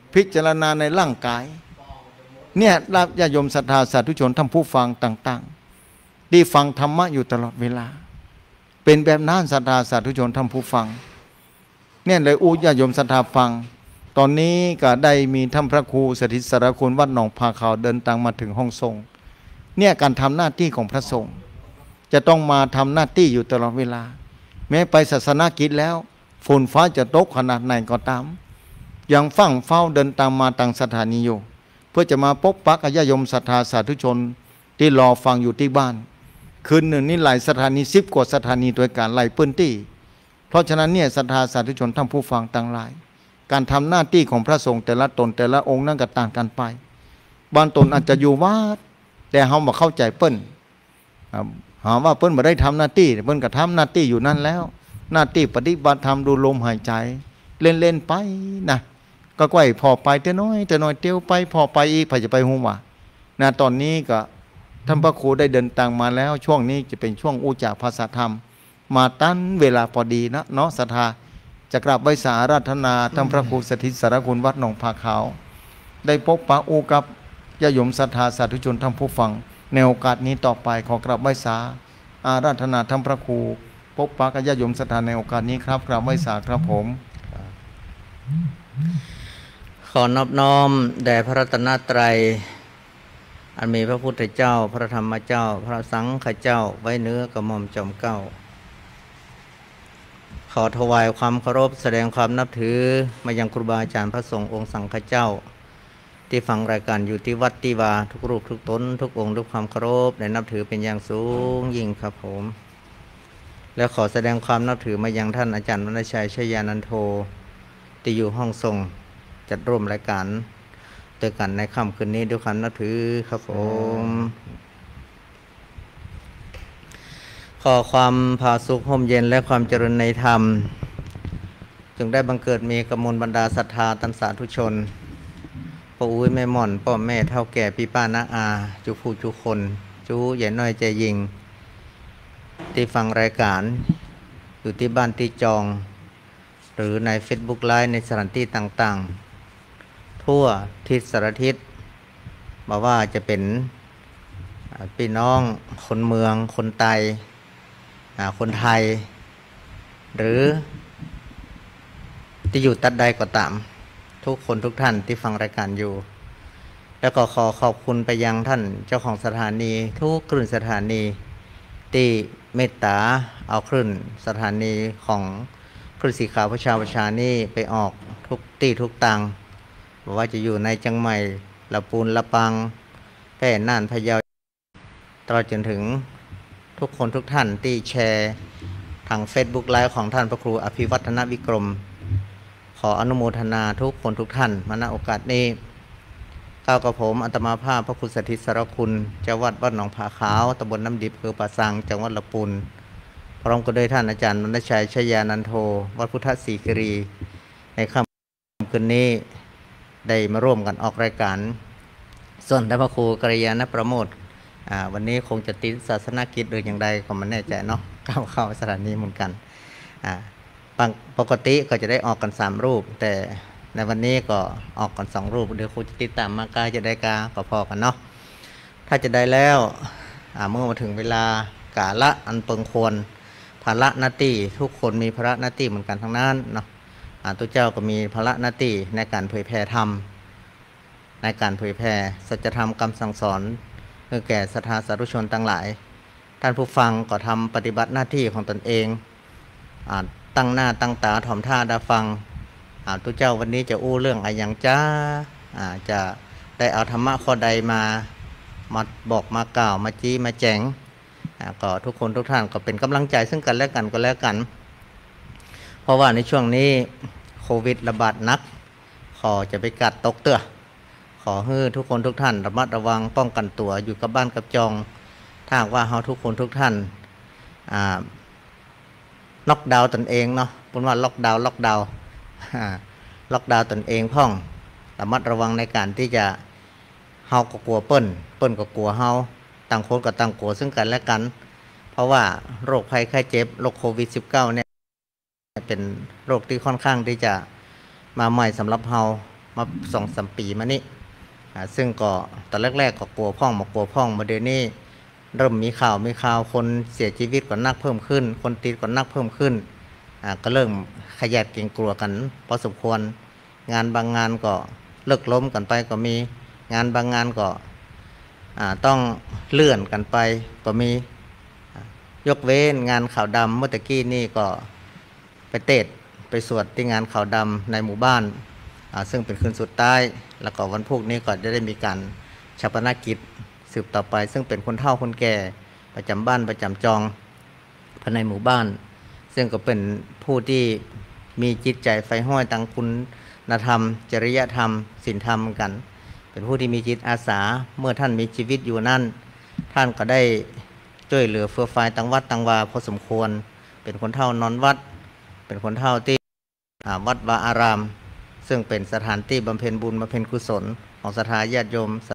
พิจารณาในร่างกายเนี่ยรับญาติโยมศรัทธาสาธุชนท่านผู้ฟังต่างๆที่ฟังธรรมะอยู่ตลอดเวลาเป็นแบบนั้นศรัทธาสาธุชนท่านผู้ฟังเนี่ยเลยอู้ญาติโยมศรัทธาฟังตอนนี้ก็ได้มีท่านพระครูสถิตสารคุณวัดหนองพาขาวเดินทางมาถึงห้องทรงเนี่ยการทำหน้าที่ของพระสงฆ์จะต้องมาทำหน้าที่อยู่ตลอดเวลาแม้ไปศาสนกิจแล้วฝนฟ้าจะตกขนาดไหนก็ตามยังฟังเฝ้าเดินตามมาต่างสถานีอยู่เพื่อจะมาพบปะกับญาติโยมศรัทธาสาธุชนที่รอฟังอยู่ที่บ้านคืนหนึ่งนี่หลายสถานีสิบกว่าสถานีโดยการไล่ปื้นที่เพราะฉะนั้นเนี่ยศรัทธาสาธุชนท่านผู้ฟังต่างหลายการทำหน้าที่ของพระสงฆ์แต่ละตนแต่ละองค์นั่นก็ต่างกันไปบางตนอาจจะอยู่วัดแต่เฮาบ่เข้าใจเปิ้นหาว่าเปิ้นบ่ได้ทำหน้าที่เปิ้นก็ทำหน้าที่อยู่นั่นแล้วหน้าที่ปฏิบัติธรรมดูลมหายใจเล่นๆไปนะก็ก้อยพอไปแต่น้อยแต่น้อยเตียวไปพอไปอีกไผจะไปฮู้ว่านะตอนนี้ก็ท่านพระครูได้เดินทางมาแล้วช่วงนี้จะเป็นช่วงอุจาภาษาธรรมมาตั้นเวลาพอดีนะเนาะศรัทธาจะกราบไหว้สาราธนาท่านพระครูสถิตสารคุณวัดหนองผาขาวได้พบปะอูกับญาติโยมศรัทธาสาธุชนท่านผู้ฟังในโอกาสนี้ต่อไปขอกราบไหว้สาอาราธนาท่านพระครูพบปะกับญาติโยมศรัทธาในโอกาสนี้ครับกราบไหว้สาครับผมขอนอบน้อมแด่พระรัตนตรัยอันมีพระพุทธเจ้าพระธรรมเจ้าพระสังฆเจ้าไว้เนื้อกระหม่อมจอมเกล้าขอถวายความเคารพแสดงความนับถือมายังครูบาอาจารย์พระสงฆ์องค์สังฆเจ้าที่ฟังรายการอยู่ที่วัดที่วาทุกรูปทุกตนทุกองค์ด้วยความเคารพและนับถือเป็นอย่างสูงยิ่งครับผมและขอแสดงความนับถือมายังท่านอาจารย์วรรณชัยชยานันโทที่อยู่ห้องทรงจัดร่วมรายการเจอกันในค่ำคืนนี้ด้วยความนับถือครับผมขอความผาสุกห่มเย็นและความเจริญในธรรมจึงได้บังเกิดมีกมลบรรดาศรัทธาตันสาธุชนพ่ออุ้ยแม่หม่อนพ่อแม่เท่าแก่พี่ป้าน้าอาจุผู้จุคนจูใหญ่น้อยใจยิงที่ฟังรายการอยู่ที่บ้านที่จองหรือใน Facebook Live ในสถานที่ต่างๆทั่วทิศสารทิศมาว่าจะเป็นพี่น้องคนเมืองคนไทยคนไทยหรือที่อยู่ตัดใดก็ตามทุกคนทุกท่านที่ฟังรายการอยู่แล้วก็ขอขอบคุณไปยังท่านเจ้าของสถานีทุกคลื่นสถานีที่เมตตาเอาคลื่นสถานีของคลื่นสีขาวประชาประชานี่ไปออกทุกที่ทุกตังบอกว่าจะอยู่ในจังใหม่ละปูนละปังแพร่น่านพะเยาตลอดจนถึงทุกคนทุกท่านที่แชร์ทาง Facebook ไลฟ์ของท่านพระครูอภิวัฒนวิกรมขออนุโมทนาทุกคนทุกท่านมาณโอกาสนี้ก้าวกับผมอัตมาภาพพระครูสถิตสารคุณเจ้าวัดวัดหนองผาขาวตำบลน้ำดิบอำเภอป่าสังจังหวัดลำพูนพร้อมกันด้วยท่านอาจารย์วรรณชัยชยานันโทวัดพุทธศรีกิรีในค่ำคืนนี้ได้มาร่วมกันออกรายการส่วนท่านพระครูกัลยาณประโมทวันนี้คงจะติดศาสนกิจหรืออย่างใดก็ไม่แน่ใจเนาะเข้าเข้าสถานีเหมือนกันปกติก็จะได้ออกกันสามรูปแต่ในวันนี้ก็ออกกันสองรูปเดี๋ยวครูจะติดตามมากาจะได้กาก็พอกันเนาะถ้าจะได้แล้วเมื่อมาถึงเวลากาละอันเปิงควรภาระหน้าที่ทุกคนมีภาระหน้าที่เหมือนกันทั้งนั้นเนาะตัวเจ้าก็มีภาระหน้าที่ในการเผยแผ่ธรรมในการเผยแผ่สัจธรรมคำสั่งสอนเพื่อแก่ศรัทธาสาธุชนทั้งหลายท่านผู้ฟังก็ทำปฏิบัติหน้าที่ของตนเองตั้งหน้าตั้งตาถ่อมท่าดาฟังตัวเจ้าวันนี้จะอู้เรื่องอะไรอย่างจ้าจะได้เอาธรรมะข้อใดมามาบอกมากล่าวมาจี้มาแจงก็ทุกคนทุกท่านก็เป็นกำลังใจซึ่งกันและกันก็แล้วกันเพราะว่าในช่วงนี้โควิดระบาดนักขอจะไปกัดตกเตือขอให้ทุกคนทุกท่านระมัดระวังป้องกันตัวอยู่กับบ้านกับจองถ้าว่าเราทุกคนทุกท่านล็อกดาวน์ตนเองเนาะพูดว่าล็อกดาวน์ล็อกดาวน์ล็อกดาวน์ตนเองพ่องระมัดระวังในการที่จะเฮาก็กลัวเปิ้นเปิ้นก็กลัวเฮาต่างคนก็ต่างกลัวซึ่งกันและกันเพราะว่าโรคภัยไข้เจ็บโรคโควิด สิบเก้า เนี่ยเป็นโรคที่ค่อนข้างที่จะมาใหม่สำหรับเฮามาสองสามปีมานี้ซึ่งก็ตอนแรกๆก็กลัวพ่องมากลัวพ่องมาเดี๋ยวนี้เริ่มมีข่าวมีข่าวคนเสียชีวิตก็นักเพิ่มขึ้นคนติดก็นักเพิ่มขึ้นก็เริ่มขยันเกรงกลัวกันพอสมควรงานบางงานก็เลิกล้มกันไปก็มีงานบางงานก็ต้องเลื่อนกันไปก็มียกเว้นงานข่าวดำเมื่อตะกี้นี่ก็ไปเตะไปสวดที่งานข่าวดำในหมู่บ้านซึ่งเป็นคืนสุดท้ายแล้วก็วันพุธนี้ก็จะได้มีการชาปนกิจสืบต่อไปซึ่งเป็นคนเฒ่าคนแก่ประจำบ้านประจำจองภายในหมู่บ้านซึ่งก็เป็นผู้ที่มีจิตใจไฟห้อยตั้งคุณธรรมจริยธรรมศีลธรรมกันเป็นผู้ที่มีจิตอาสาเมื่อท่านมีชีวิตอยู่นั่นท่านก็ได้ช่วยเหลือเฟื่อฟายตั้งวัดตั้งวาพอสมควรเป็นคนเฒ่านอนวัดเป็นคนเฒ่าที่วัดวาอารามซึ่งเป็นสถานที่บำเพ็ญบุญบำเพ็ญกุศลของศรัทธาญาติโยมสา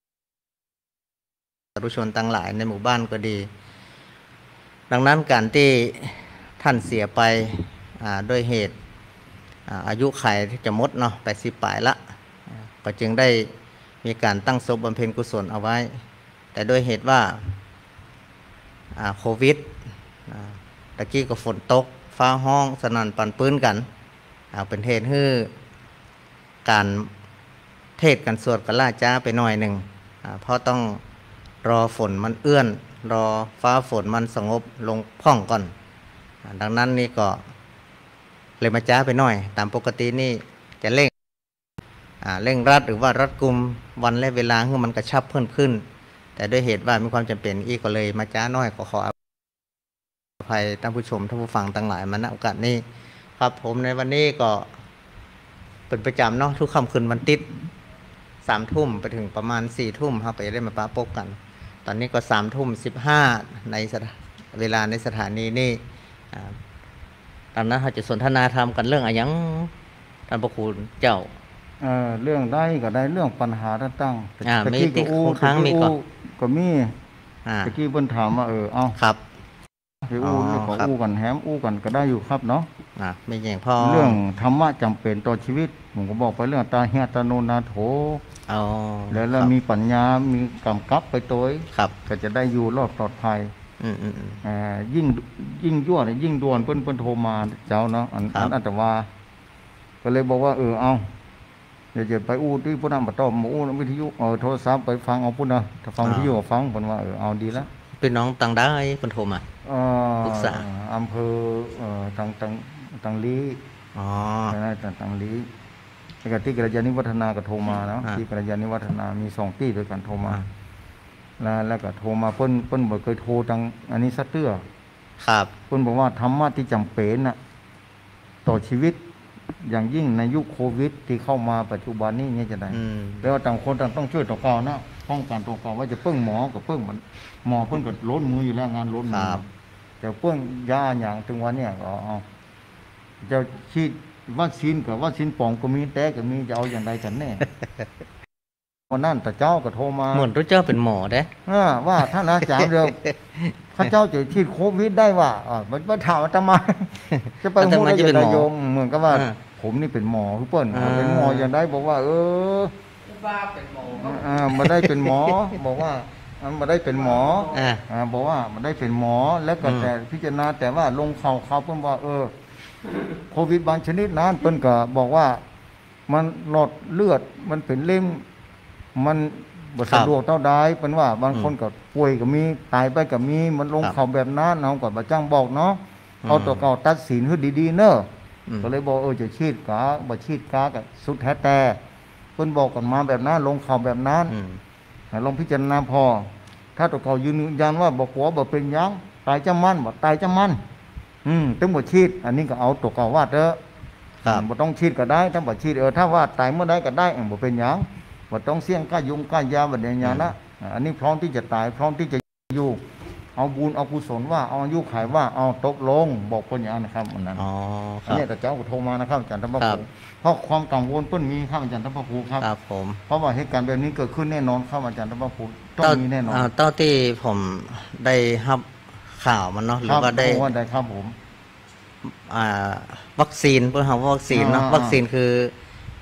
ธุชนทั้งหลายในหมู่บ้านก็ดีดังนั้นการที่ท่านเสียไปด้วยเหตุอายุขัยที่จะหมดเนาะแปดสิบปลายละก็จึงได้มีการตั้งศพบำเพ็ญกุศลเอาไว้แต่ด้วยเหตุว่าโควิดตะกี้ก็ฝนตกฟ้าห้องสนั่นปั่นปื้นกันเป็นเหตุให้การเทศกันสวดกันล่าจ้าไปหน่อยหนึ่งเพราะต้องรอฝนมันเอื้อนรอฟ้าฝนมันสงบลงพ่องก่อนดังนั้นนี่ก็เลยมาจ้าไปหน่อยตามปกตินี่จะเร่งเร่งรัดหรือว่ารัดกุมวันและเวลาให้มันกระชับเพิ่มขึ้นแต่ด้วยเหตุว่ามีความจำเป็นอีกก็เลยมาจ้าน้อยขอขออภัยท่านผู้ชมท่านผู้ฟังทั้งหลายมาณโอกาสนี้ครับผมในวันนี้ก็เป็นประจำเนาะทุกค่ำคืนวันติดสามทุ่มไปถึงประมาณสี่ทุ่มเราไปได้มาปะปกกันตอนนี้ก็สามทุ่มสิบห้าในเวลาในสถานีนี่ตอนนั้นเราจะสนทนาธรรมกันเรื่องอะไรยังท่านพระครูเจ้าเออเรื่องได้ก็ได้เรื่องปัญหาต่างๆตะกี้ก็อู้ครั้งมีก็ก็มีตะกี้เพิ่นถามว่าเออเอาครับไปอู้ขออู้กันแฮมอู้กันก็ได้อยู่ครับเนาะอ่าไม่แย่งพ่อเรื่องธรรมะจำเป็นต่อชีวิตผมก็บอกไปเรื่องตาเฮียตาโนนาโถอ๋อแล้วเรามีปัญญามีกำกับไปตัวครับก็จะได้อยู่รอดปลอดภัยอืมๆอ่ายิ่งยิ่งยั่วยิ่งด่วนเพิ่นเพิ่นโทรมาเจ้าเนาะอันอันแต่ว่าก็เลยบอกว่าเออเอาเดี๋ยวจะไปอู้ที่ผู้นำบ่ต้องมาอู้วิทยุเออโทรศัพท์ไปฟังเอาพุ่นนะถ้าฟังวิทยุก็ฟังเพิ่นว่าเออเอาดีแล้วเป็นน้องต่างได้เพิ่นโทรมาเอ่อปรึกษาอำเภอเอ่อตังตังตังลีอ๋อได้ตังตังลีแล้วก็ที่กัลยาณิวัฒนาก็โทรมาเนาะที่กัลยาณิวัฒนามีสองที่ด้วยกันโทรมาแล้วแล้วก็โทรมาเพิ่นเพิ่นบ่เคยโทรทางอันนี้ซะเตื้อครับเพิ่นบอกว่าธรรมะที่จำเป็นน่ะต่อชีวิตอย่างยิ่งในยุคโควิดที่เข้ามาปัจจุบันนี้เนี่ยจะได้แล้วต่างคนต่างต้องช่วยต่อกันนะป้องกันตัวกันว่าจะเปิ้งหมอกับเปิ้งมันหมอเปิ้งก็ล้นมืออยู่แล้วงานล้นมือแต่เปิ้งยาอย่างถึงวันเนี่ยก็เอาจะฉีดวัคซีนกับวัคซีนปลอมก็มีแต่ก็มีจะเอาอย่างไรกันแน่วันนั้นแต่เจ้าก็โทรมาเหมือนตัวเจ้าเป็นหมอเด้ว่าท่านอาจารย์เดียวพระเจ้าจะฉีดโควิดได้ว่าอ๋อมันมาถามอาตมาจะไปพูดอะไรจะโยมเหมือนกับว่าผมนี่เป็นหมอทุกคนเป็นหมออย่างไรบอกว่าเออบ้าเป็นหมออ่ามาได้เป็นหมอบอกว่ามาได้เป็นหมออ่าบอกว่ามันได้เป็นหมอแล้วก็แต่พิจารณาแต่ว่าลงข่าวข่าวเพิ่นว่าเออโควิดบางชนิดนั้นเพิ่นก็บอกว่ามันหลอดเลือดมันเป็นเล่มมันบ่สะดวกเท่าใดเพิ่นว่าบางคนก็ป่วยก็มีตายไปก็มีมันลงข่าวแบบนั้นเฮาก็บ่จ้างบอกเนาะเอาตัวเก่าตัดสินให้ดีๆเนาะก็เลยบอกเออจะฉีดกาบ่ฉีดกาก็สุดแท้แต่เพิ่นบอกกันมาแบบนั้นลงข่าวแบบนั้นให้ลองพิจารณาพอถ้าตัวเก่ายืนยันว่าบ่กลัวบ่เป็นหยังตายจะมันบ่ตายจะมันอืมต้องบ่ฉีดอันนี้ก็เอาตัวเก่าว่าเด้อครับบ่ต้องฉีดก็ได้ถ้าบ่ฉีดเออถ้าว่าตายเมื่อใดก็ได้บ่เป็นหยังบ่ต้องเสี่ยงก้ายุงก้ายาบ่ได้หยังนะอันนี้พร้อมที่จะตายพร้อมที่จะอยู่เอาบุญเอากุศลว่าเอาอายุขายว่าเอาตกลงบอกเพิ่นอย่างนั้นนะครับอันนั้นอ๋ออันนี้แต่เจ้าก็โทรมานะครับอาจารย์ธรรมภูเพราะความกังวลเพิ่นมีครับอาจารย์ธรรมภูครับครับผมเพราะว่าเหตุการณ์แบบนี้เกิดขึ้นแน่นอนครับอาจารย์ธรรมภูต้องมีแน่นอนอ่าเต้าที่ผมได้รับข่าวมันเนาะหรือว่าได้ได้ครับผมอ่าวัคซีนเพิ่นเฮาวัคซีนเนาะวัคซีนคือ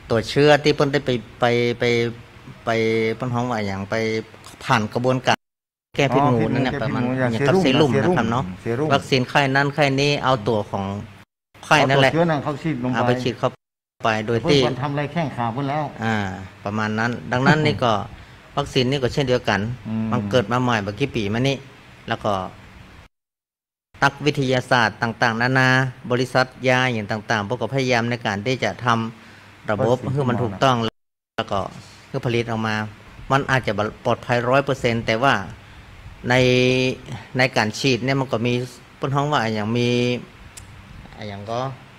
ตัวเชื้อที่เพิ่นได้ไปไปไปไปเพิ่นฮ้องว่าอย่างไปผ่านกระบวนการแก้พิษงูนั่นเนี่ยประมาณอย่างกับเซรุ่มนะครับเนาะวัคซีนไข้นั้นไข้นี้เอาตัวของไข้นั่นแหละเชื้อนั้นเขาฉีดลงไปเอาไปฉีดเข้าไปโดยที่เพิ่นทำอะไรแข้งขาเพิ่นแล้วอ่าประมาณนั้นดังนั้นนี่ก็วัคซีนนี่ก็เช่นเดียวกันมันเกิดมาใหม่เมื่อกี้ปีมานี้แล้วก็นักวิทยาศาสตร์ต่างๆนานาบริษัทยาอย่างต่างๆพวกก็พยายามในการที่จะทำระบบให้มันถูกต้องแล้วก็เพื่อผลิตออกมามันอาจจะปลอดภัย ร้อยเปอร์เซ็นต์ แต่ว่าในในการฉีดเนี่ยมันก็มีต้นท้องว่าอย่างมีอย่างก็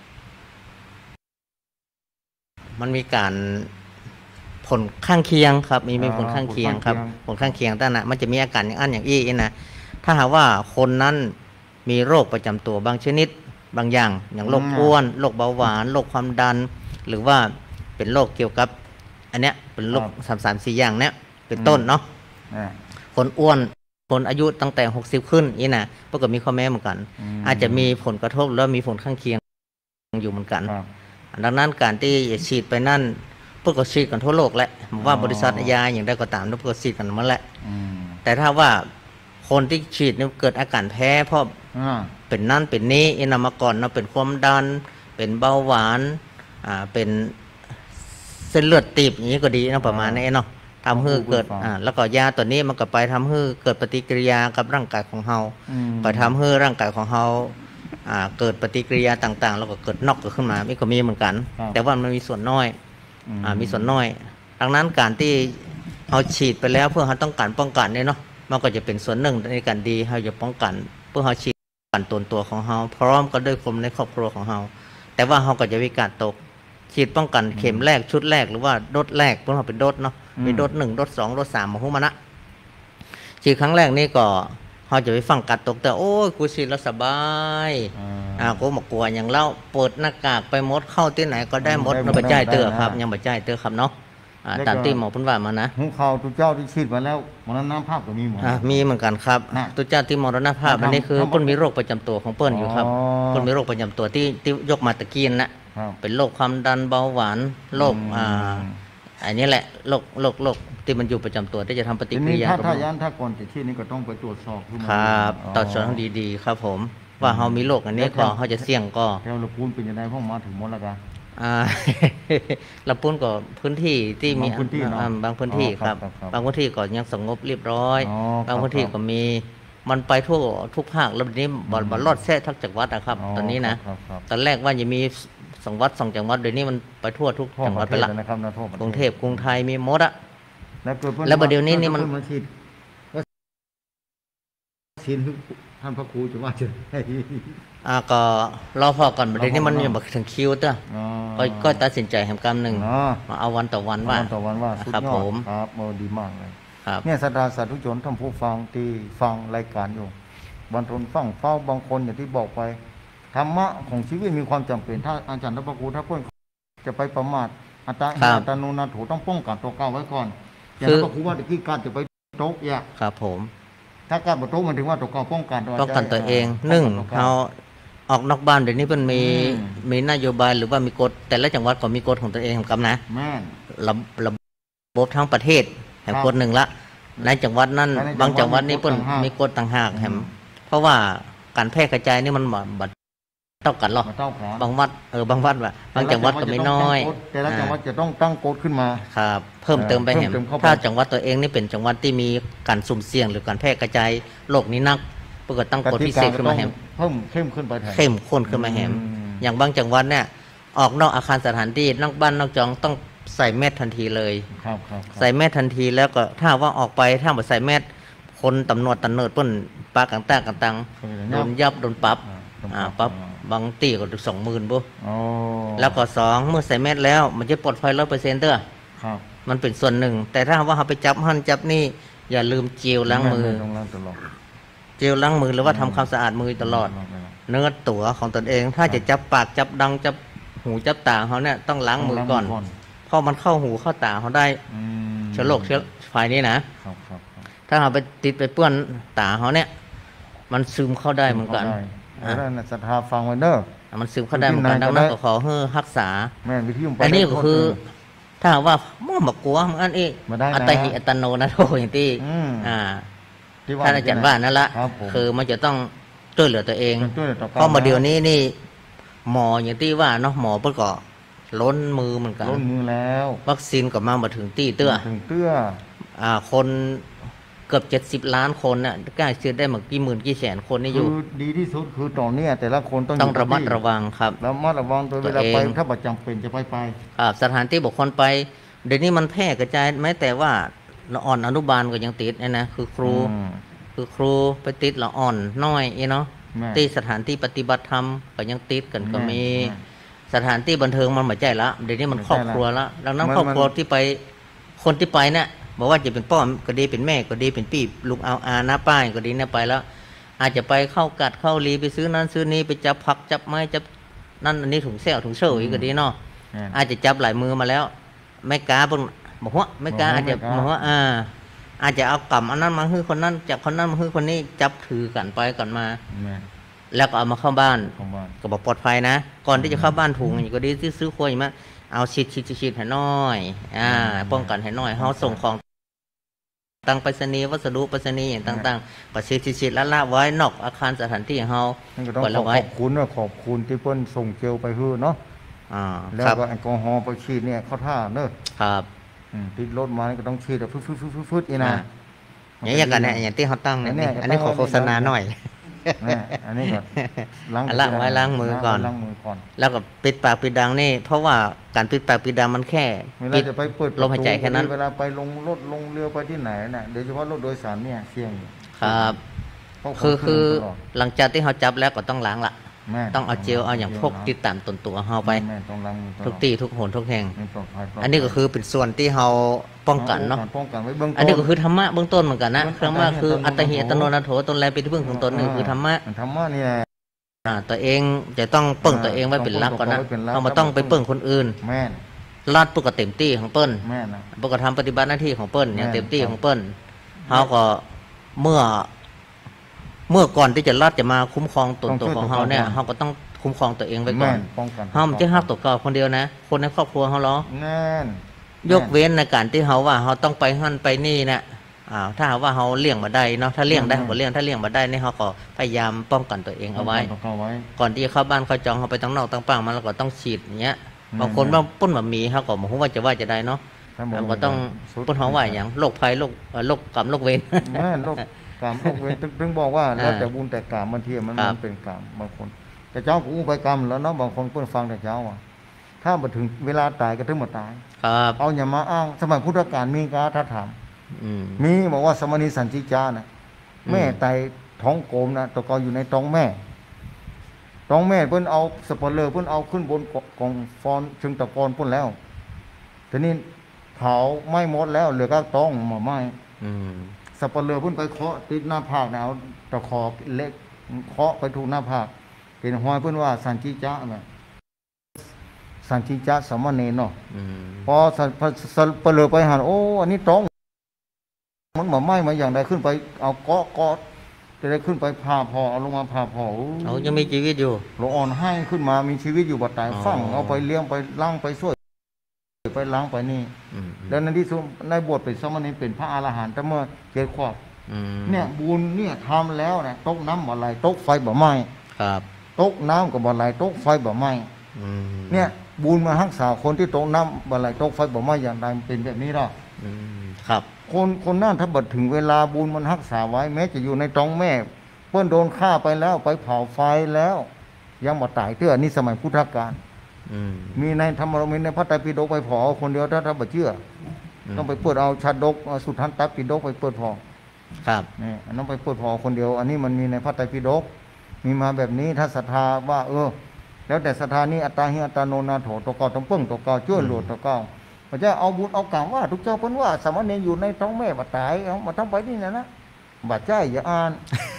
มันมีการผลข้างเคียงครับมีมีผลข้างเคียงครับผลข้างเคียงแต่นะมันจะมีอาการอย่างอันอย่างอี้นะถ้าหากว่าคนนั้นมีโรคประจำตัวบางชนิดบางอย่างอย่างโรคอ้วนโรคเบาหวานโรคความดันหรือว่าเป็นโรคเกี่ยวกับอันเนี้ยเป็นโรคสามสามสี่อย่างเนี้ยเป็นต้นเนาะคนอ้วนคนอายุตั้งแต่หกสิบขึ้นนี่นะพวกก็มีข้อแม้เหมือนกันอาจจะมีผลกระทบแล้วมีผลข้างเคียงอยู่เหมือนกันดังนั้นการที่ฉีดไปนั่นพวกก็ฉีดกันทั่วโลกแหละว่าบริษัทยาอย่างใดก็ตามพวกก็ฉีดกันมาแหละแต่ถ้าว่าคนที่ฉีดนี่เกิดอาการแพ้เพราะเป็นนั่นเป็นนี้อินามาก่อนเนาะเป็นความดันเป็นเบาหวานอ่าเป็นเส้นเลือดตีบอย่างนี้ก็ดีนะประมาณนี้เนาะทำให้เกิดอ่าแล้วก็ยาตัวนี้มันก็ไปทำให้เกิดปฏิกิริยากับร่างกายของเราไปทำให้ร่างกายของเราอ่าเกิดปฏิกิริยาต่างๆแล้วก็เกิดน็อกขึ้นมาไม่ก็มีเหมือนกันแต่ว่ามันมีส่วนน้อยอ่ามีส่วนน้อยดังนั้นการที่เราฉีดไปแล้วเพื่อเราต้องการป้องกันเนี่ยเนาะมันก็จะเป็นส่วนหนึ่งในการดีเราจะป้องกันเพื่อเราฉีดกันตนตัวของเราพร้อมกันด้วยคนในครอบครัวของเราแต่ว่าเราก็จะวิการตกฉีดป้องกันเข็มแรกชุดแรกหรือว่าโดสแรกพวกเราเป็นโดสเนาะมีโดสหนึ่งโดสสองโดสสามมาหุ้มนะฉีดครั้งแรกนี่ก็เราจะไปฟังกัดตกแต่โอ้ยกูฉีดแล้วสบายอ่ากูบอกกลัวอย่างเล่าเปิดหน้ากากไปมดเข้าที่ไหนก็ได้มดเราไปจ่ายเตอร์ครับยังไปจ่ายเตอร์ครับเนาะตามที่หมอพูดว่ามานะหูเขาตุเจ้าที่ฉีดมาแล้วมรณภาพก็มีหมดมีเหมือนกันครับตุเจ้าที่มรณภาพอันนี้คือเปิ้ลมีโรคประจำตัวของเปิ้ลอยู่ครับเปิ้ลมีโรคประจำตัวที่ที่ยกมาตะกี้นะเป็นโรคความดันเบาหวานโรคอ่าอันนี้แหละโรคโรคโรคที่มันอยู่ประจำตัวที่จะทำปฏิกิริยาถ้าถ้าย่านถ้าก่อนจะฉีดนี่ก็ต้องไปตรวจสอบครับตรวจสอบให้ดีๆครับผมว่าเขามีโรคอันนี้ก็เขาจะเสี่ยงก็แล้วเราพูดเป็นยังไงพวกมาถึงหมดแล้วกันอ่าเราปุ้นก็พื้นที่ที่มีบางพื้นที่ครับบางพื้นที่ก็ยังสงบเรียบร้อยบางพื้นที่ก็มีมันไปทั่วทุกภาคแล้วนี้บอลบอลลอดแท้ทักจังหวัดนะครับตอนนี้นะตอนแรกว่าจะมีสองวัดสองจังหวัดเดี๋ยวนี้มันไปทั่วทุกจังหวัดไปละกรุงเทพกรุงไทยมีหมดอะแล้วประเดี๋ยวนี้นี่มันฉีดท่านพระครูจะว่าจะอ่าก็รอพอก่อนประเดี๋ยวนี้มันยังบอกถึงคิวเต้อก็ก็ตัดสินใจแห่งกรรมหนึ่งมาเอาวันต่อวันว่าวันต่อวันว่าครับผมครับโมดีมากเลยเนี่ยศรัทธาสาธุชนท่านผู้ฟังที่ฟังรายการอยู่บางคนฟังเฝ้าบางคนอย่างที่บอกไปธรรมะของชีวิตมีความจำเป็นถ้าอาจารย์พระครูถ้าเพื่อนจะไปประมาทอัตตาอัตโนนาโถต้องป้องกันตัวเก่าไว้ก่อนอย่างพระครูว่าตะกี้การจะไปโต๊ะยากครับผมถ้าการบรรทุกมันถึงว่าตัวเก่าป้องกันป้องกันตัวเองหนึ่งเราออกนอกบ้านเดี๋ยวนี้มันมีมีนโยบายหรือว่ามีกฎแต่ละจังหวัดก็มีกฎของตัวเองของกำนะระระบบทั้งประเทศแห่งกฎหนึ่งละในจังหวัดนั้นบางจังหวัดนี่เพิ่นมีกฎต่างหากแห่งเพราะว่าการแพร่กระจายนี่มันบัดเท่ากันหรอบางวัดเออบางวัดว่าบางจังหวัดก็ไม่น้อยแต่ละจังหวัดจะต้องตั้งกฎขึ้นมาครับเพิ่มเติมไปแห่งถ้าจังหวัดตัวเองนี่เป็นจังหวัดที่มีการสุ่มเสี่ยงหรือการแพร่กระจายโรคนี้นักเพื่อตั้งกฎพิเศษขึ้นมาแห่งเพิ่มเข้มขึ้นไปแห่งเข้มข้นขึ้นมาแห่งอย่างบางจังหวัดเนี่ยออกนอกอาคารสถานที่นอกบ้านนอกจองต้องใส่แมสทันทีเลยใส่แมสทันทีแล้วก็ถ้าว่าออกไปถ้าไม่ใส่แมสคนตำรวจตำเนิดเปิ้นปากต่างๆต่างๆโดนยับโดนปรับอ่าปรับบางตีก็ถึงสองหมื่นบุแล้วก็สองเมื่อใส่แมสแล้วมันจะปลอดภัยร้อยเปอร์เซ็นต์เด้อมันเป็นส่วนหนึ่งแต่ถ้าว่าเราไปจับหั่นจับนี่อย่าลืมเจลล้างมือเจลล้างมือหรือว่าทำความสะอาดมือตลอดเนื้อตัวของตนเองถ้าจะจับปากจับดังจับหูจับตาเขาเนี่ยต้องล้างมือก่อนเพราะมันเข้าหูเข้าตาเขาได้เชื้อโรคเชื้อไฟนี้นะถ้าเราไปติดไปเปื้อนตาเขาเนี่ยมันซึมเข้าได้เหมือนกันแล้วนั่นศรัทธาฟังไว้เนอะมันสืบเข้าได้เหมือนกันดังนั้นก็ขอให้รักษาแม่วิธีอันนี้ก็คือถ้าว่ามั่วมากลัวมันเองอัตหิอัตโนนะโทอย่างที่อ่าท่านอาจารย์ว่านั่นละคือมันจะต้องช่วยเหลือตัวเองเพราะมาเดี๋ยวนี้นี่หมออย่างที่ว่าเนาะหมอเพิ่งก็ล้นมือเหมือนกันล้นมือแล้ววัคซีนก็มามาถึงตี้เตื้อถึงเตื้ออ่าคนเกือบเจ็ดสิบล้านคนน่ะกล้าฉีดได้หมดกี่หมื่นกี่แสนคนนี่อยู่คือดีที่สุดคือตอนนี้แต่ละคนต้องต้องระมัดระวังครับระมัดระวังตัวเวลาไปถ้าประจำเป็นจะไปไปอ่าสถานที่บุคคลไปเดี๋ยวนี้มันแพร่กระจายแม้แต่ว่าละอ่อนอนุบาลก็ยังติดนะนะคือครูคือครูไปติดละอ่อนน้อยอีเนาะที่สถานที่ปฏิบัติธรรมก็ยังติดกันก็มีสถานที่บันเทิงมันไม่ใช่ละเดี๋ยวนี้มันครอบครัวละดังนั้นครอบครัวที่ไปคนที่ไปเนี่ยบอกว่าจะเป็นป้อมก็ดีเป็นแม่ก็ดีเป็นพี่ลูกเอาอาหน้าป้ายก็ดีเนี่ยไปแล้วอาจจะไปเข้ากัดเข้าลีไปซื้อนั้นซื้อนี้ไปจับผักจับไม้จับนั่นอันนี้ถุงเซลถุงเชลอีกก็ดีเนาะอาจจะจับหลายมือมาแล้วไม่กล้าบนบอกว่าไม่กล้าอาจจะบอกว่าอ่าอาจจะเอากำอันนั้นมาฮื้อคนนั้นจับคนนั้นมาฮื้อคนนี้จับถือกันไปกันมาแล้วก็เอามาเข้าบ้านก็บอกปลอดภัยนะก่อนที่จะเข้าบ้านถุงอย่างก็ดีที่ซื้อครัวอย่างมาเอาฉีดฉีดฉีดให้น้อยอ่าป้องกันให้น้อยเขาส่งของต่างไปรษณีย์วัสดุไปรษณีย์อย่างต่างๆประสิทธิชิตละละไว้นอกอาคารสถานที่ของเขาขอบคุณว่าขอบคุณที่เพิ่นส่งเจลไปฮื้อเนาะแล้วก็แอลกอฮอล์ไปฉีดเนี่ยเขาท่าเนอะครับติดรถมาก็ต้องฉีดแบบฟึดๆๆๆอีนะอย่างกันเนี่ยอย่างที่เขาตั้งเนี่ยอันนี้ขอโฆษณาหน่อยอันนี้ก่อนล้างล้างไว้ล้างมือก่อนแล้วก็ปิดปากปิดดังนี่เพราะว่าการปิดปากปิดดังมันแค่ปิดจะไปเปิดลมหายใจแค่นั้นเวลาไปลงรถลงเรือไปที่ไหนน่ะโดยเฉพาะรถโดยสารเนี่ยเสี่ยงครับคือคือหลังจากที่เขาจับแล้วก็ต้องล้างละต้องเอาเจลเอาอย่างพกติดตามตนตัวเขาไปทุกตีทุกหนทุกแห่งอันนี้ก็คือเป็นส่วนที่เขาป้องกันเนาะอันนี้ก็คือธรรมะเบื้องต้นเหมือนกันนะธรรมะคืออัตหิอัตโนนาโถตนแลเป็นที่พึ่งของตนหนึ่งคือธรรมะธรรมะนี่แหละตัวเองจะต้องเปิ้งตัวเองไว้เป็นหลักก่อนนะเขามาต้องไปเปิ้งคนอื่นลาดปกติเต็มที่ของเปิ้ลปกติทำปฏิบัติหน้าที่ของเปิ้ลอย่างเต็มที่ของเปิ้ลเขาก็เมื่อเมื่อก่อนที่จะรัดจะมาคุ้มครองตนตัวของเขาเนี่ยเขาก็ต้องคุ้มครองตัวเองไว้ก่อนเขาไม่ใช่ห้ามตัวเก่าคนเดียวนะคนในครอบครัวเขาหรอยกเว้นในการที่เขาว่าเขาต้องไปหั่นไปนี่นะอ้าวถ้าว่าเขาเลี้ยงมาได้เนาะถ้าเลี้ยงได้เขาก็เลี้ยงถ้าเลี้ยงมาได้นี่เขาก็พยายามป้องกันตัวเองเอาไว้ก่อนที่จะเข้าบ้านเข้าจองเขาไปตั้งนอกตั้งปังมาแล้วก็ต้องฉีดอย่างเงี้ยบางคนว่าปุ้นแบบมีเขาก็บอกว่าจะว่าจะได้เนาะเราก็ต้องปุ้นเขาว่าอย่างโรคภัยโรคโรคกรรมโรคเวรโรคกรรมโรคเวรถึงบอกว่าแล้วแต่บุญแต่กรรมบางทีมันมันเป็นกรรมบางคนแต่เจ้ากูไปกรรมแล้วเนาะบางคนเพิ่นฟังแต่เจ้าอ่ะถ้ามาถึงเวลาตายก็ถึงมาตายเอาอย่ามาอ้างสมัยพุทธกาลมีการถ้าถามมีบอกว่าสมณีสันติจานะแม่ไตท้องโกมนะตะกออยู่ในท้องแม่ท้องแม่เพิ่นเอาสปอเลอร์เพิ่นเอาขึ้นบนกองฟอนชึงตะกอนเพิ่นแล้วทีนี้เผาไหม้หมดแล้วเหลือก็ต้องมาไหม้สปอเลอร์เพิ่นไปเคาะติดหน้าผากนะเอาตะขอเล็กเคาะไปถูกหน้าผากเป็นห้อยเพิ่นว่าสันติจาน่ะสันติจาสมณีเนาะพอสปอเลอร์ไปหันโอ้อันนี้ต้องมันมาไหม้มาอย่างใดขึ้นไปเอาเกาะเกาะจะได้ขึ้นไปผ่าพอเอาลงมาผ่าพอเอายังมีชีวิตอยู่เราอ่อนให้ขึ้นมามีชีวิตอยู่บัดตายฟังเอาไปเลี้ยงไปล้างไปช่วยไปล้างไปนี่แล้วในที่สุดในบทเป็นสมณีเป็นพระอรหันต์แต่เมื่อเกิดความเนี่ยบุญเนี่ยทำแล้วเนี่ยตกน้ำบ่ไหลตกไฟบ่ไหม้ครับตกน้ำกับบ่ไหลตกไฟบ่ไหม้เนี่ยบุญมารักษาคนที่ตกน้ำบ่ไหลตกไฟบ่ไหม้อย่างไรเป็นแบบนี้หรอครับคนคนนั่นถ้าบัดถึงเวลาบุญมันรักษาไว้แม้จะอยู่ในท้องแม่เพื่อนโดนฆ่าไปแล้วไปเผาไฟแล้วยังบ่ตายเตื้อนี่สมัยพุทธกาลมีในธรรมรมีในพระไตรปิฎกไปเผาคนเดียวถ้าถ้าบ่เชื่อต้องไปเปิดเอาชาดกสุทันตปิฎกไปเปิดเผาครับนี่อันนั้นไปเปิดเผาคนเดียวอันนี้มันมีในพระไตรปิฎกมีมาแบบนี้ถ้าศรัทธาว่าเออแล้วแต่ศรัทธานี้อัตตาหิอัตโนนาโถตะกอต้องเปิ้งตะกอช่วยหลุดตะกอพระเจ้าเอาบุญเอากรรมว่าทุกเจ้าเพิ่นว่าสามเณรอยู่ในท้องแม่บ่ตายเอามาทำไปนี่นะนะบ่ใจอย่าอ่าน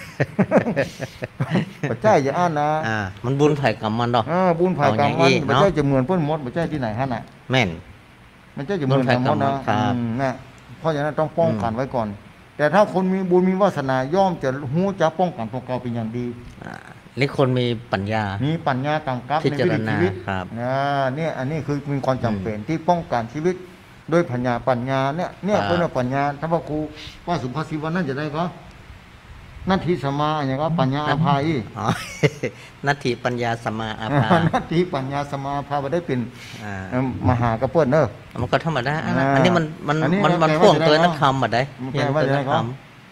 บ่ใจอย่าอ่านนะอ่ามันบุญไผกรรมมันดอกเออบุญไผกรรมมันบ่ใจจะเหมือนเพิ่นหมดบ่ใจที่ไหนหั่นน่ะแม่นมันใจจะเหมือนกันหมดนะครับนะเพราะฉะนั้นต้องป้องกันไว้ก่อนแต่ถ้าคนมีบุญมีวาสนาย่อมจะฮู้จักป้องกันตัวเก่าเป็นอย่างดีนี่คนมีปัญญามีปัญญากำกับในวิถีชีวิตนะเนี่ยอันนี้คือมีความจำเป็นที่ป้องกันชีวิตด้วยปัญญาปัญญาเนี่ยเนี่ยเป็นปัญญาถ้าพระครูว่าสุภาษิตวันนั้นจะได้ก็นัตถิสมาอย่างก็ปัญญาอาภาอีนัตถิปัญญาสมาอาภานัตถิปัญญาสมาอาภาได้เป็นมหากระเพื่อนเนอะมันก็ธรรมดาอันนี้มันมันมันมันพ่วงตัวนักธรรมมาได้ยังตัวนักธรรม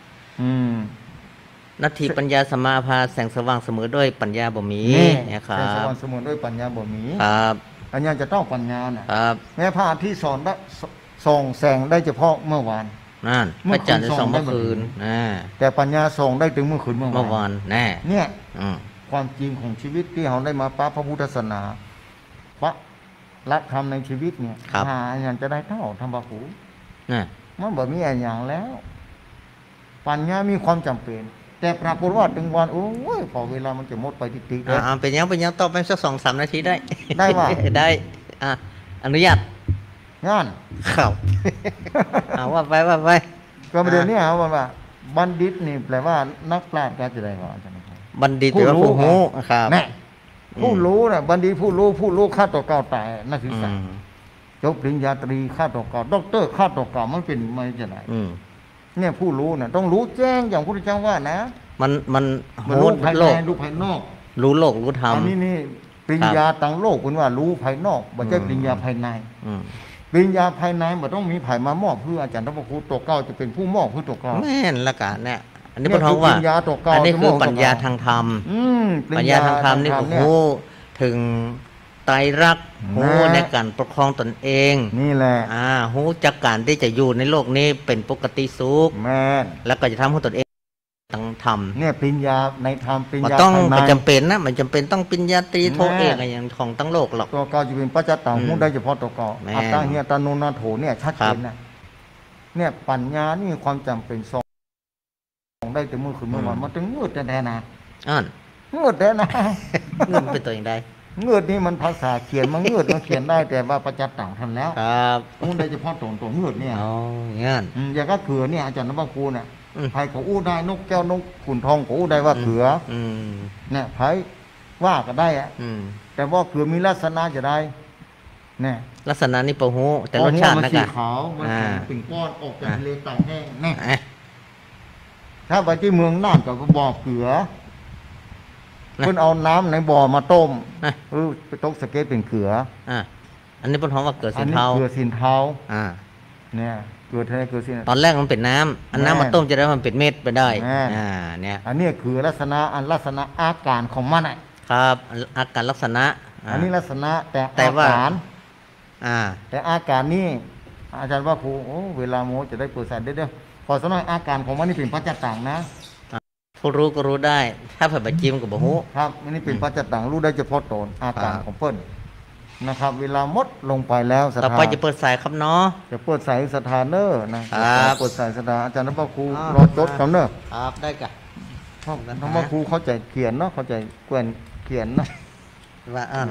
นัตถิปัญญาสมาอาภาแสงสว่างเสมอด้วยปัญญาบ่มีนะครับแสงสว่างเสมอด้วยปัญญาบ่มีครับปัญญาจะต้องปัญญาน่ะแม้พระอาทิตย์สอนได้ส่องแสงได้เฉพาะเมื่อวานนั่นพระจันทร์จะส่องเมื่อคืนแต่ปัญญาส่องได้ถึงเมื่อคืนเมื่อวานแน่เนี่ยความจริงของชีวิตที่เราได้มาปะพระพุทธศาสนาปะละธรรมในชีวิตเนี่ยหาอย่างจะได้เท่าธรรมะหูมันแบบมีอย่างแล้วปัญญามีความจำเป็นแต่ปรากฏว่าถึงวันโอ้ยพอเวลามันจะหมดไปติ๊กๆเลยเป็นยังเป็นยังตอบไปสักสองสามนาทีได้ได้ว่าได้อ่ะอนุญาตงานครับเอาว่าไปว่าไปก็ประเด็นนี้ครับว่าบัณฑิตนี่แปลว่านักปราชญ์ก็จะได้ก่อนใช่ไหมครับบัณฑิตแปลว่าผู้รู้ครับแน่ผู้รู้น่ะบัณฑิตผู้รู้ผู้รู้ข้าต่อเก่าแต่นักศึกษาจบปริญญาตรีข้าต่อเก่าด็อกเตอร์ข้าต่อเก่ามันเป็นไม่จะไหนเนี่ยผู้รู้น่ะต้องรู้แจ้งอย่างพระพุทธเจ้าว่านะมันมันรู้ภายในรู้ภายนอกรู้โลกรู้ธรรมอันนี้นี่ปริญญาต่างโลกคุณว่ารู้ภายนอกไม่ใช่ปริญญาภายในปริญญาภายในมันต้องมีไผ่มามอบเพื่ออาจารย์พระครูตัวเก้าจะเป็นผู้มอบเพื่อตัวเก้าแม่นละกันเนี่ยอันนี้เป็นเพราะว่าอันนี้คือปัญญาทางธรรมปัญญาทางธรรมนี่โอ้โหถึงไตรลักษณ์โหในการปกครองตนเองนี่แหละอ่าโหจากการที่จะอยู่ในโลกนี้เป็นปกติสุขแม่นแล้วก็จะทำให้ตนเองต้องทำเนี่ยปัญญาในธรรมปัญญาต้องมันจำเป็นนะมันจำเป็นต้องปัญญาตรีโทเอกอย่างของตั้งโลกหรอกตัวเก่าจะเป็นปัจจัตตังหูได้เฉพาะตัวเก่าอัตตาเฮียตานุนาโถเนี่ยชัดเจนนะเนี่ยปัญญานี่ความจำเป็นสองได้แต่มือคือเมื่อวานมันถึงเงือดแน่ๆนะอ่านเงือดแน่นะเงือดเป็นตัวอย่างใดเงือดนี่มันภาษาเขียนมันเงือดมันเขียนได้แต่ว่าปัจจัตตังทันแล้วครับหูได้เฉพาะตัวตัวเงือดเนี่ยอ๋องั้นอย่างก็เขือเนี่ยอาจารย์นภคูเนี่ยไผ่เขาอู้ได้นกแก้วนกขุนทองเขาอู้ได้ว่าเขือเนี่ยไผ่ว่าก็ได้อะแต่ว่าเขือมีลักษณะจะได้เนี่ยลักษณะนี่ปะหูแต่รสชาตินะกะขาวมันเป็นก้อนออกจากทะเลตากแห้งแน่ถ้าไปที่เมืองน่านก็บ่อเขือเพิ่นเอาน้ำในบ่อมาต้มเออไปต้มสเก็ตเป็นเขืออันนี้เป็นเพราะว่าเกิดสินเทาเกิดสินเทาเนี่ยเกิดอะไรเกิดสิตอนแรกมันเป็นน้ำอันน้ำมาต้มจะได้มันเป็นเม็ดไปได้อ่าเนี่ยอันนี้คือลักษณะอันลักษณะอาการของมันครับอาการลักษณะอันนี้ลักษณะแต่อาการอ่าแต่อาการนี้อาจารย์ว่าครูโอ้เวลาโมจะได้เปิดสายได้เด้อขอสักหน่อยอาการของมันนี่เป็นปัจจัตตังนะผู้รู้ก็รู้ได้ถ้าผ่านบัจิมก็บอกฮู้ครับอันนี้เป็นปัจจัตตังรู้ได้เฉพาะตนอาการของเปิ้ลนะครับเวลามดลงไปแล้วต่อไปจะเปิดสายครับเนาะจะเปิดสายสถานเนอร์นะครับเปิดสายสถานอาจารย์นภครูรอจดกันเนอะครับได้กะนภครูเข้าใจเขียนเนาะเข้าใจเกวนเขียนเนาะว่าอ่าน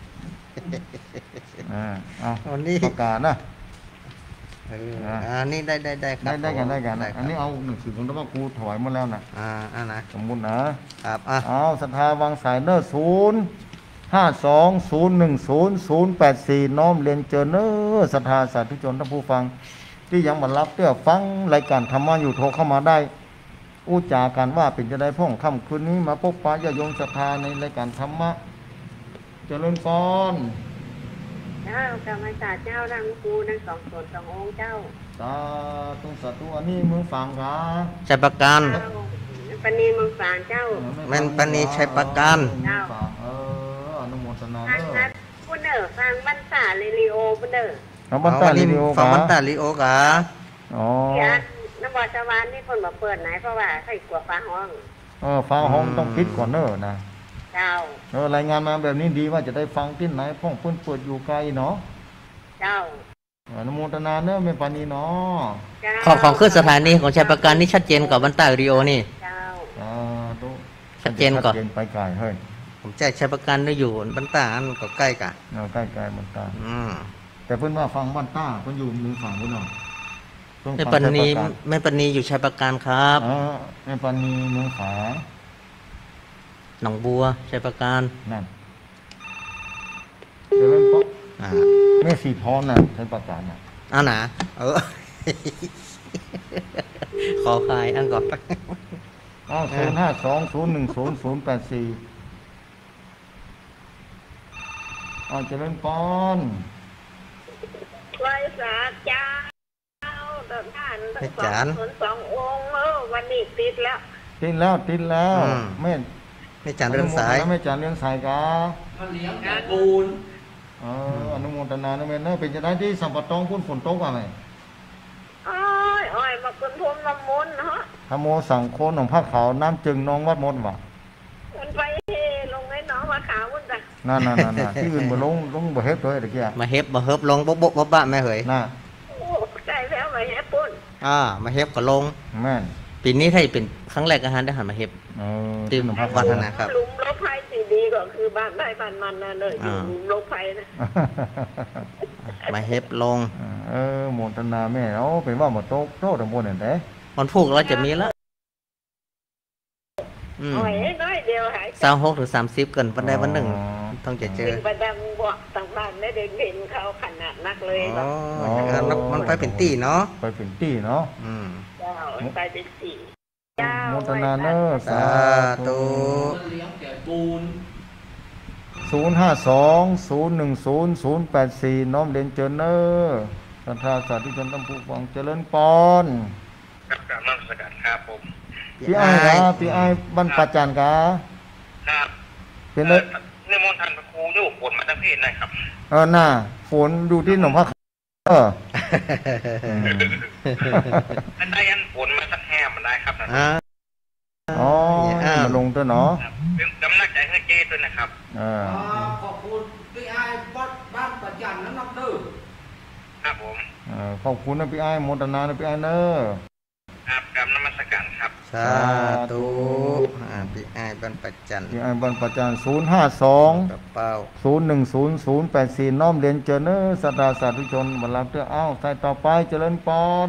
อ่าเอาวันนี้ประกาศนะอันนี้ได้ได้ได้ได้ได้กันได้กันอันนี้เอาหนังสือของนภครูถวายมาแล้วนะอ่าอ่านะสมมุตินะครับเอาศรัทธาวางสายเนอร์ศูนย์ห้าสองศูนย์หนึ่งศูนย์ศูนย์แปดสี่น้อมเรียนเจอเนอศรัทธาสาธุชนท่านผู้ฟังที่ยังมารับเตื้อฟังรายการธรรมะอยู่โทรเข้ามาได้อู้จากันว่าเป็นจะได้พ่องค่ำคืนนี้มาพบปะญาติโยมศรัทธาในรายการธรรมะเจริญพรเจ้ากรรมศาสตร์เจ้าดังครูทั้งสองส่วนสององค์เจ้าสาธุสาธุอันนี้มึงฟังกันชัยประการปณีมึงฟังเจ้าแม่นปณีชัยประการเจ้าอนุโมทนาเด้อคุณเด้อฟังบันตาลิลิโอคุณเด้อฟังบันตาลิลิโอฟังบันตาลิโอกะอ๋อน้ำบ่อสวรรค์นี่คนมาเปิดไหนเพราะว่าใครกลัวฟ้าห้องเออฟ้าห้องต้องปิดก่อนเนอะนะเจ้าเออรายงานมาแบบนี้ดีว่าจะได้ฟังที่ไหนพ่องเพิ่นเปิดอยู่ไกลเนาะเจ้าอนุโมทนาเนอะเมปานีเนาะของของขึ้นสถานีของชัยประการนี่ชัดเจนกว่าบันตาลิลิโอนี่เจ้าอ่าตุชัดเจนกว่าไปไกลเฮ้ยผมใจชัยประกันได้อยู่บันตาอันก็ใกล้กันใกล้ใกล้บันตาแต่เพิ่นว่าฟังบันตาเพิ่นอยู่มือฝั่งเพิ่นเนาะแม่ปณีแม่ปณีอยู่ชัยประการครับอ๋อแม่ปณีเมืองฝางหนองบัวชัยประการนั่นเจริญพรอ่าแม่สีทอนน่ะใช้ประการน่ะเอาหนาเออ ขอคายอันก่อนอ้าวศูนย์ห้าสองศูนย์หนึ่งศูนย์ศูนย์แปดสี่อ้าวเจริญพรไหว้สาเจ้าเดินท่านทั้งสองคนสององค์เออวันนี้ติดแล้วติดแล้วติดแล้วแม่ไม่จานเรื่องสายแม่จานเรื่องสายกาเขาเลี้ยงแต่ปูนเอออนุโมทนานะแม่เนอะเป็นจะได้ที่สัมปะตองพุ่นฝนตกว่าไหมอ้อยอ้อยมาคุณพรมน้ำมนต์เนาะธรรมโมสังโฆของพระขาวน้ำจึงน้องวัดมดว่ะมันไปลงในหนองมาขาวมันจ้ะนั่นนั่นนั่นน่ะที่อื่นบ่ลงลงบ่เฮ็ดเลยตะกี้อะมาเฮ็บมาเฮ็บลงบ๊บบ๊บบ๊บบ้าแม่เหยน่ะโอ้ใจแล้วมาแฮปปุ้นอ่ามาเฮ็บก็ลงแม่นปีนี้ไทยเป็นครั้งแรกอาหารได้หันมาเฮ็บเออที่ขนมพระวัขาวฒนาครับหลุมลบภัยสีดีก็คือบ้านได้บ้านมันนะเลยอยู่อ่าหลุมลบภัยนะมาเฮ็บลงเออโมทนาแม่เอาเป็นว่าบ่โตกโตทั้งหมดนั่นแหละวันพุธเราจะมีละอืมอ้อยน้อยเดียวหายสามหกหรือสามสิบเกินวันใดวันหนึ่ง ต้องจะเจอเป็นประดังบอกต่างๆได้เด็กเห็นเขาขนาดนักเลยอ๋เนาะอมันไปเป็นตีเนาะไปเป็นตี้เนาะอืมเจ้าไปเป็นสี่เจ้าโมทนาเนอะสาธุเขาเลี้ยงแต่ปูนศูนย์ห้าสองศูนย์หนึ่งศูนย์ศูนย์แปดสี่น้อมเรียนเจริญเนอะศรัทธาสาธุชนทั้งผู้ฟังเจริญปอนกับกราบนมัสการครับผมพี่ไอ้ายกะพี่ไอ้ายบรรปัจจันกะครับเป็นเลยนิมนต์ท่านพระครูอยู่ผลมาทั้งเพศนะครับเออหน้าฝนดูที่หนองพระขาวเอออืมอันใดอันผลมาสักแห่มันได้ครับนะอ่าอ๋อมาลงตัวเนาะครับเป็นกำลังใจให้เจ้ด้วยนะครับเออขอบคุณพี่ไอ้บ้านบ้านประจันนั่นนักเด้อครับผมเออขอบคุณนะพี่ไอ้ายโมทนานะพี่ไอ้ายเนอะครับกราบนมัสการครับสาธุอ่าพี่ไอ้ายบรรพจันทร์พี่ไอ้ายบรรปัจจันศูนย์ห้าสองกระเป๋าศูนย์หนึ่งศูนย์ศูนย์แปดสี่น้อมเรียนเจริญเนอะศรัทธาสาธุชนบรรลับเตื้อเอ้าใส่ต่อไปเจริญปอน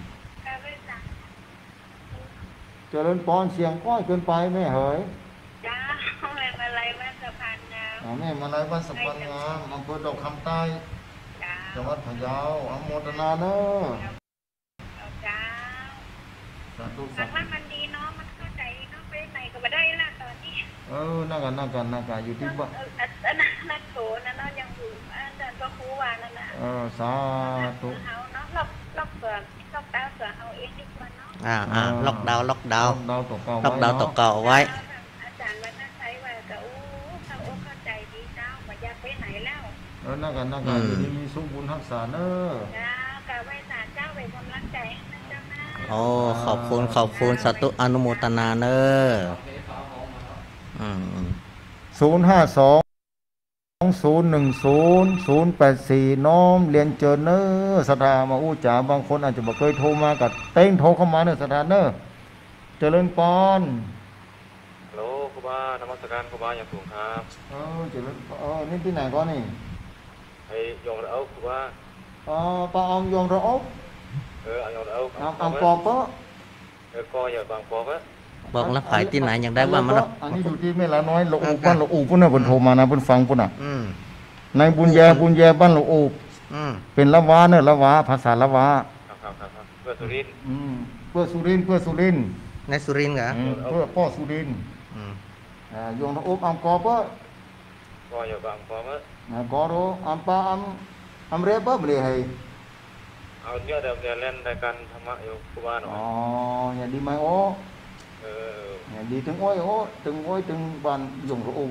เจริญปอนเสียงก้อยเกินไปแม่เหยจ้าไม่เป็นไรแม่สะพานงามอ๋อแม่มาไล่บ้านสัมพันธ์งามอำเภอดอกคำใต้จ้าจังหวัดพะเยาอนุโมทนาเนอะจ้าสาธุแต่สาธุว่ามันดีเนาะมันเข้าใจเนาะไปไหนก็ไม่ได้ละตอนนี้เออนั่งกันนั่งกันนั่งกันอยู่ที่บ้านเอออันนั้นนักโถนะเนาะยังอยู่อาจารย์ก็ครูว่านั่นนะเออสาธุเอาเนาะล็อกล็อกเสือล็อกดาวเสือเอาเองดีกว่าเนาะอ่าอ่าล็อกดาวน์ล็อกดาวน์ดาวตกเก่าล็อกดาวน์ตกเก่าเอาไว้อาจารย์วันนั้นใช้ว่าก็โอ้เขาโอ้เข้าใจดีเจ้าไม่อยากไปไหนแล้วเออนั่งกันนั่งกันอยู่ที่มีสุขบุญรักษาเนอะเจ้ากะไว้สาเจ้าไปกำลังใจให้นะเจ้านะโอ้ขอบคุณขอบคุณสาธุอนุโมทนาเนออืมอืมศูนย์ห้าสองศูนย์หนึ่งศูนย์ศูนย์แปดสี่น้อมเรียนเจริญเนอะศรัทธามาอู้จ๋าบางคนอาจจะบอกเคยโทรมากับเต้งโทรเข้ามาเนอะศรัทธาเนอะเจริญปอนฮัลโหลครูบานมัสการครูบาอย่างสูงครับเออเจริญเออนี่ที่ไหนก็นี่ไอ้ยองระเอาครูบาเออปาอองยองระอบเอออยองระเอาอามอามปอบก็เออก็อย่าบางปอบะบอกแล้วขายที่ไหนยังได้ว่ามันเนาะอันนี้อยู่ที่แม่ละน้อยละอูบ้านละอูพุ่นน่ะเพิ่นโทรมานะเพิ่นฟังพุ่นน่ะอืมในบุญแยบุญแยบ้านละอูอืมเป็นละวาเนอะละวาภาษาละวาครับครับครับครับเพื่อสุรินทร์อืมเพื่อสุรินทร์เพื่อสุรินทร์ในสุรินทร์เหรออืมเพื่อพ่อสุรินทร์อืมอ่ายองระอบอามกอเปอก็อย่าบางปอบะอ่ากอโรอามปาอามอามเรเปอบ่เลยให้เอาเยอะเดี๋ยวเรียนเล่นรายการธรรมะอยู่ครูบาหน่ออ๋ยออย่าดีไหมโอเอออย่าดีถึงโอ้ยโอถึงโอ้ยถึงบ้านยองระอบ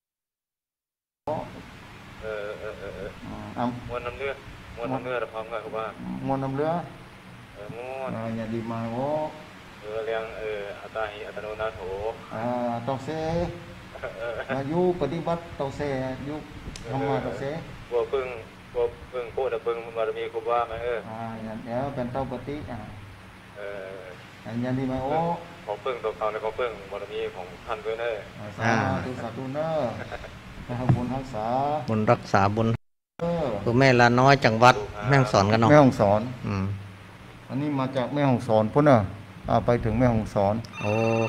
เออเออเออเอออามมวนน้ำเลือดมวนน้ำเลือดพร้อมกันครูบามวนน้ำเรือเออมวนอ่าอย่าดีไหมโอเออเรียงเอออัตตาหิอัตโนนาโถอ่าต้องเซเอออายุปฏิบัติต้องเซยุธรรมะต้องเซบัวพึ่งบัวพึ่งโคตรพึ่งบารมีครูบาไหมเอออ่าอย่างเดี๋ยวเป็นเต้าปฏิอ่าเอออันยันดีไหมโอ้ของพึ่งตัวเขาในของพึ่งบารมีของท่านด้วยเนอะสาธุสาธุเนอะให้บุญรักษาบุญรักษาบุญเออคือแม่ละน้อยจังหวัดแม่ฮ่องสอนกันเนาะแม่ห้องสอนอืมอันนี้มาจากแม่ห้องสอนพุ่นเนอะอ่าไปถึงแม่ห้องสอนโอ้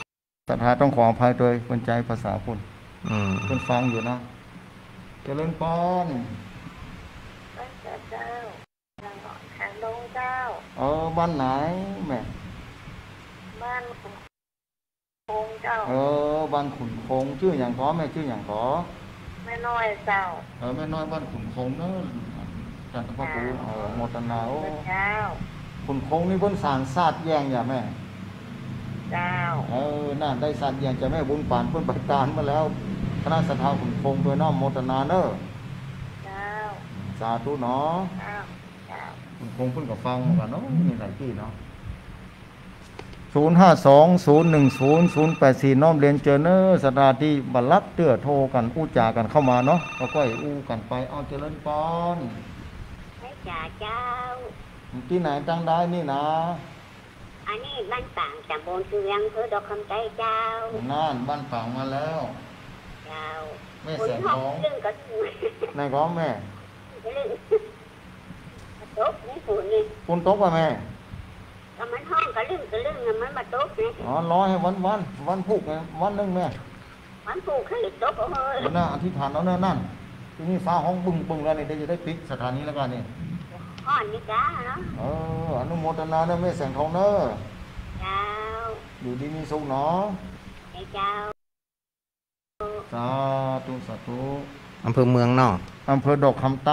ศรัทธาต้องขออภัยโดยคนใจภาษาคุณอืมคุณฟังอยู่นะเจริญพรพระเจ้าทางหอนทางลงเจ้าเออบ้านไหนแม่บ้านขุนคงเจ้าเออบ้านขุนคงชื่ออย่างขอแม่ชื่ออย่างขอแม่น้อยเจ้าเออแม่น้อยบ้านขุนคงเนอะจันทพระภูเออโมตนาโอ้พระเจ้าขุนคงนี่เพิ่นสร้างศาสตร์แยงอย่าแม่เจ้าเออน่าได้ศาสตร์แยงจะแม่บุญปานเพิ่นประการมาแล้วคณะสัทธาขุนคงโดยน้อมโมตนาเนอะเจ้าสาธุเนาะเจ้าเจ้าขุนคงเพิ่นก็ฟังเหมือนกันเนาะมีหลายที่เนาะศูนย์ห้าสองศูนย์หนึ่งศูนย์ศูนย์แปดสี่น้อมเรียนเจอเนอร์สถาที่บัลลัดเตื้อโทรกันอู้จากันเข้ามาเนาะแล้วก็อู้กันไปเอาเจริญปอนพระจ่าเจ้าที่ไหนจังได้นี่นะอันนี้บ้านต่างจากบนเชียงเพื่อดอกคำใจเจ้าน่านบ้านฝั่งมาแล้วเจ้าแม่คุแสณงห้ทององเรื่องก็ถูกนายก้องแม่เรื่องตกนี่ฝุ่นนี่คุณตกป่ะแม่ก็มันห้องก็เรื่องก็เรื่องมันมาตกนี่อ๋อรอให้วันวันวันพุกไงวันหนึงแม่มันผูกให้ตกเอาเฮ้ยเดี๋ยวหน้าอธิษฐานเอาเนิ่นนั่นทีนี้ฟ้าห้องบึ้งบึ้งแล้วนี่เดี๋ยวจะได้ปิดสถานีแล้วกันนี่ห้อนนี่จ้าเนาะเอออนุโมทนาเนอะแม่แสงทองเนอะเจ้าอยู่ดีมีสุขเนาะไอ้เจ้าสาธุสาธุอำเภอเมืองเนาะอำเภอดอกคำใต้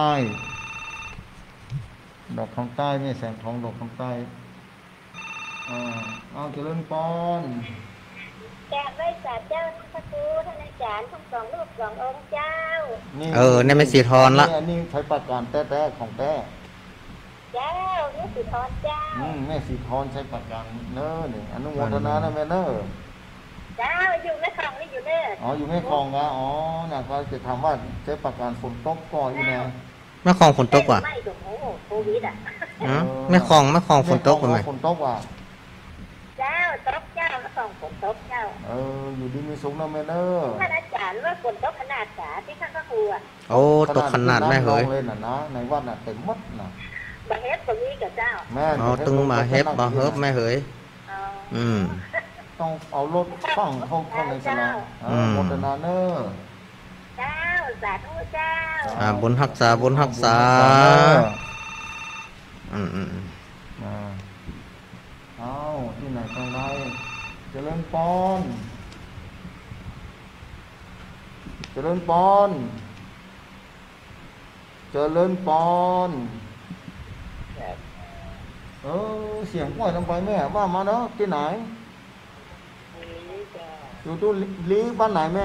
ดอกคำใต้แม่แสงทองดอกคำใต้อ่าเอาเจริญปอนแกะไว้สาเจ้าพระครูท่านอาจารย์ทั้งสองรูปสององค์เจ้าเออเนี่ยไม่สีทอนละอันนี้ใช้ปากการแต้ๆของแต้เจ้านี่สุธรเจ้าอืมแม่สีทอนใช้ปากการเนอะนี่อนุโมทนานะแม่เนอะเจ้าอยู่แม่คลองนี่อยู่เด้ออ๋ออยู่แม่คลองอ่ะอ๋อน่ะก็จะถามว่าใช้ปากการฝนตกก่อนอยู่นะแม่คลองฝนตกว่ะไม่ถูกโอ้โหโควิดอ่ะฮะแม่คลองแม่คลองฝนตกว่ะไหมฝนตกอ่ะเจ้าตกเจ้าแม่คลองฝนตกเจ้าเอออยู่ดีมีสุขนะแม่เนอะท่านอาจารย์ว่าฝนตกขนาดสาที่ข้างพระครูอ่ะโอ้ตกขนาดแม่เฮ้ยน้ำลงเลยน่ะนะในวัดน่ะเต็มหมดน่ะบะเฮ็ดตรงนี้กับเจ้าแม่เอาตึงมาเฮ็บมาเฮิบแม่เฮ้ยเอาอืมต้องเอารถฟังเข้าเข้าในสนามเออโมทนาเนอะเจ้าสาธุเจ้าอ่าบุญรักษาบุญรักษา อืมอืมอืมอ่าเอาที่ไหนทางใดเจริญปอน เจริญปอน เจริญปอนเออเสียงปล่อยลงไปแม่ว่ามาเนาะที่ไหน อยู่ตู้ลีบ้านไหนแม่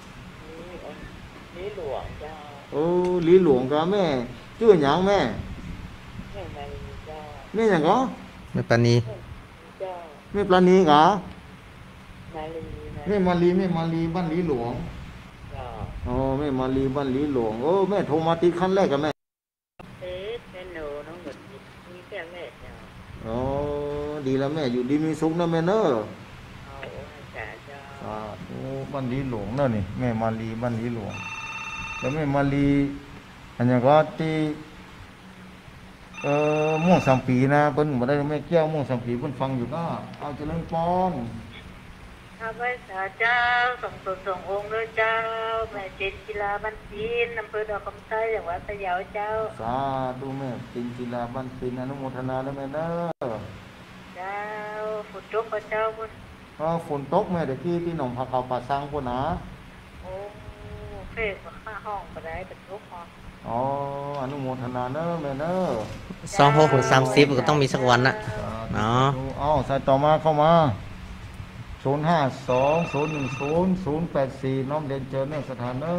นี่หลวงเจ้าเออลีหลวงกับแม่ชื่อหยังแม่แม่มาลีเจ้าแม่หยังก็แม่ปานีเจ้าแม่ปราณีกะมาลีนะแม่มาลีแม่มาลีบ้านลีหลวงเจ้าอ๋อแม่มาลีบ้านลีหลวงโอ้แม่โทรมาติดขั้นแรกกับแม่เอ๊ะแม่หนูน้องหมดมีแค่แม่เจ้าอ๋อดีแล้วแม่อยู่ดีมีสุขนะแม่เนอะเอาอาจารย์เจ้าอ่าโอ้บ้านลีหลวงเนอะนี่แม่มาลีบ้านลีหลวงแล้วแม่มาลีอันนี้ก็ที่เอ่อม่วงสามปีนะเพิ่นบ่ได้แม่แก้วม่วงสามปีเพิ่นฟังอยู่ก็เอาเจริญปอนข้าพเจ้าเจ้าส่งตัวส่งองค์ด้วยเจ้าแม่เจนกีฬาบ้านพีนอำเภอดอกคำไส้จังหวัดพะเยาเจ้าสาธุแม่จินจิลาบ้านปินอนุโมทนาแล้วแม่เนอะเจ้าฝนตกพระเจ้าพุ่นก็ฝนตกแม่เด็กที่ที่หนองผักเขาป่าซังพุ่นนะโอ้เฟกว่าข้าห้องไปได้เป็นทุกห้องอ๋ออนุโมทนาเนอะแม่เนอะสองหกถึงสามสิบก็ต้องมีสักวันน่ะ เนาะเอาใส่ต่อมาเข้ามาศูนย์ห้าสองศูนย์หนึ่งศูนย์ศูนย์แปดสี่น้อมเรียนเจอเนอสถานเนอ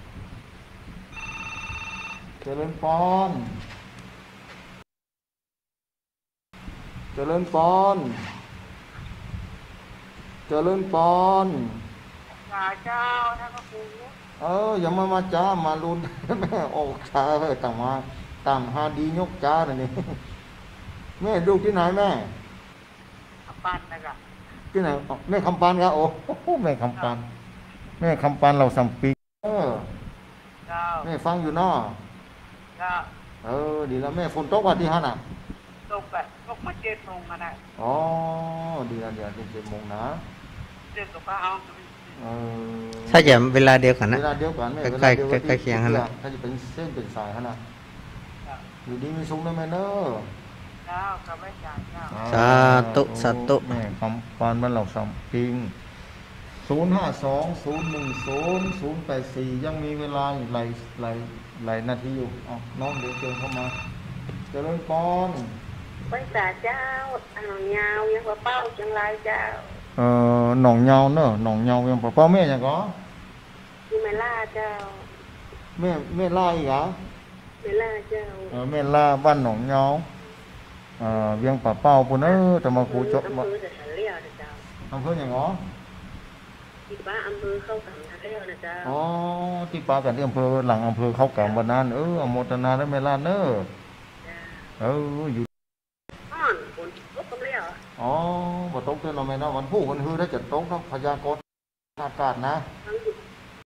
เจริญปอนเจริญปอนเจริญปอนมาเจ้าท่านพระครูเอออย่ามามาจ้ามาลุน แม่ออกช้าเลยต่างมาต่างหาดียกจ้าเลยนี่ แม่ดูที่ไหนแม่ปั้นนะครับที่ไหนอ๋อแม่คำปันครับโอ้โหแม่คำปันแม่คำปันเราสัมปีเออเจ้าแม่ฟังอยู่เนาะเจ้าเออดีแล้วแม่ฝนตกว่าที่ฮั่นอ่ะตกไปตกมาเจ็ดโมงกันนะอ๋อดีแล้วเดี๋ยวเจ็ดโมงนะเด็กกับป้าเอาเออถ้าจะเวลาเดียวกันนะเวลาเดียวกันไหมใกล้ๆเวลาเดียวกันใกล้ๆเคียงกันนะถ้าจะเป็นเส้นเป็นสายขนาดอยู่ดีมีซุ้มได้ไหมเนอะเจ้ากับไม่จ่ายเจ้าสาธุสาธุแม่คำปานบ้านเราสองปิงศูนย์ห้าสองศูนย์หนึ่งศูนย์ศูนย์แปดสี่ยังมีเวลาอยู่หลายหลายหลายนาทีอยู่อ๋อน้องเดี๋ยวเจอเข้ามาเจริญปอนไปสาเจ้าอ่างยาวยังว่าเป้าจังไรเจ้าเอ่อหนองเงาเนอะหนองเงายังปะป้าแม่ยังก็ที่ไม่ล่าเจ้าแม่แม่ล่าอีกเหรอไม่ล่าเจ้าเออแม่ล่าบ้านหนองเงาเอ่อเวียงป่าเป้าปุ่นเออแต่มาครูจดอำมาเภอจะทันเลี้ยวนะเจ้าอำเภออย่างเหรอที่ป้าอำเภอเข้ากับทันเลี้ยวนะเจ้าอ๋อที่ปากันที่อำเภอหลังอำเภอเข้ากำวันนั้นเอออโมทนาได้แม่ล่าเนอะเอออยู่อ่อนฝนตกกับเลี้ยวอ๋อบ่ตกเตือนเราแม่เนาะวันผู้วันฮือถ้าจะตกต้องพยากรณ์อากาศนะทั้งอยู่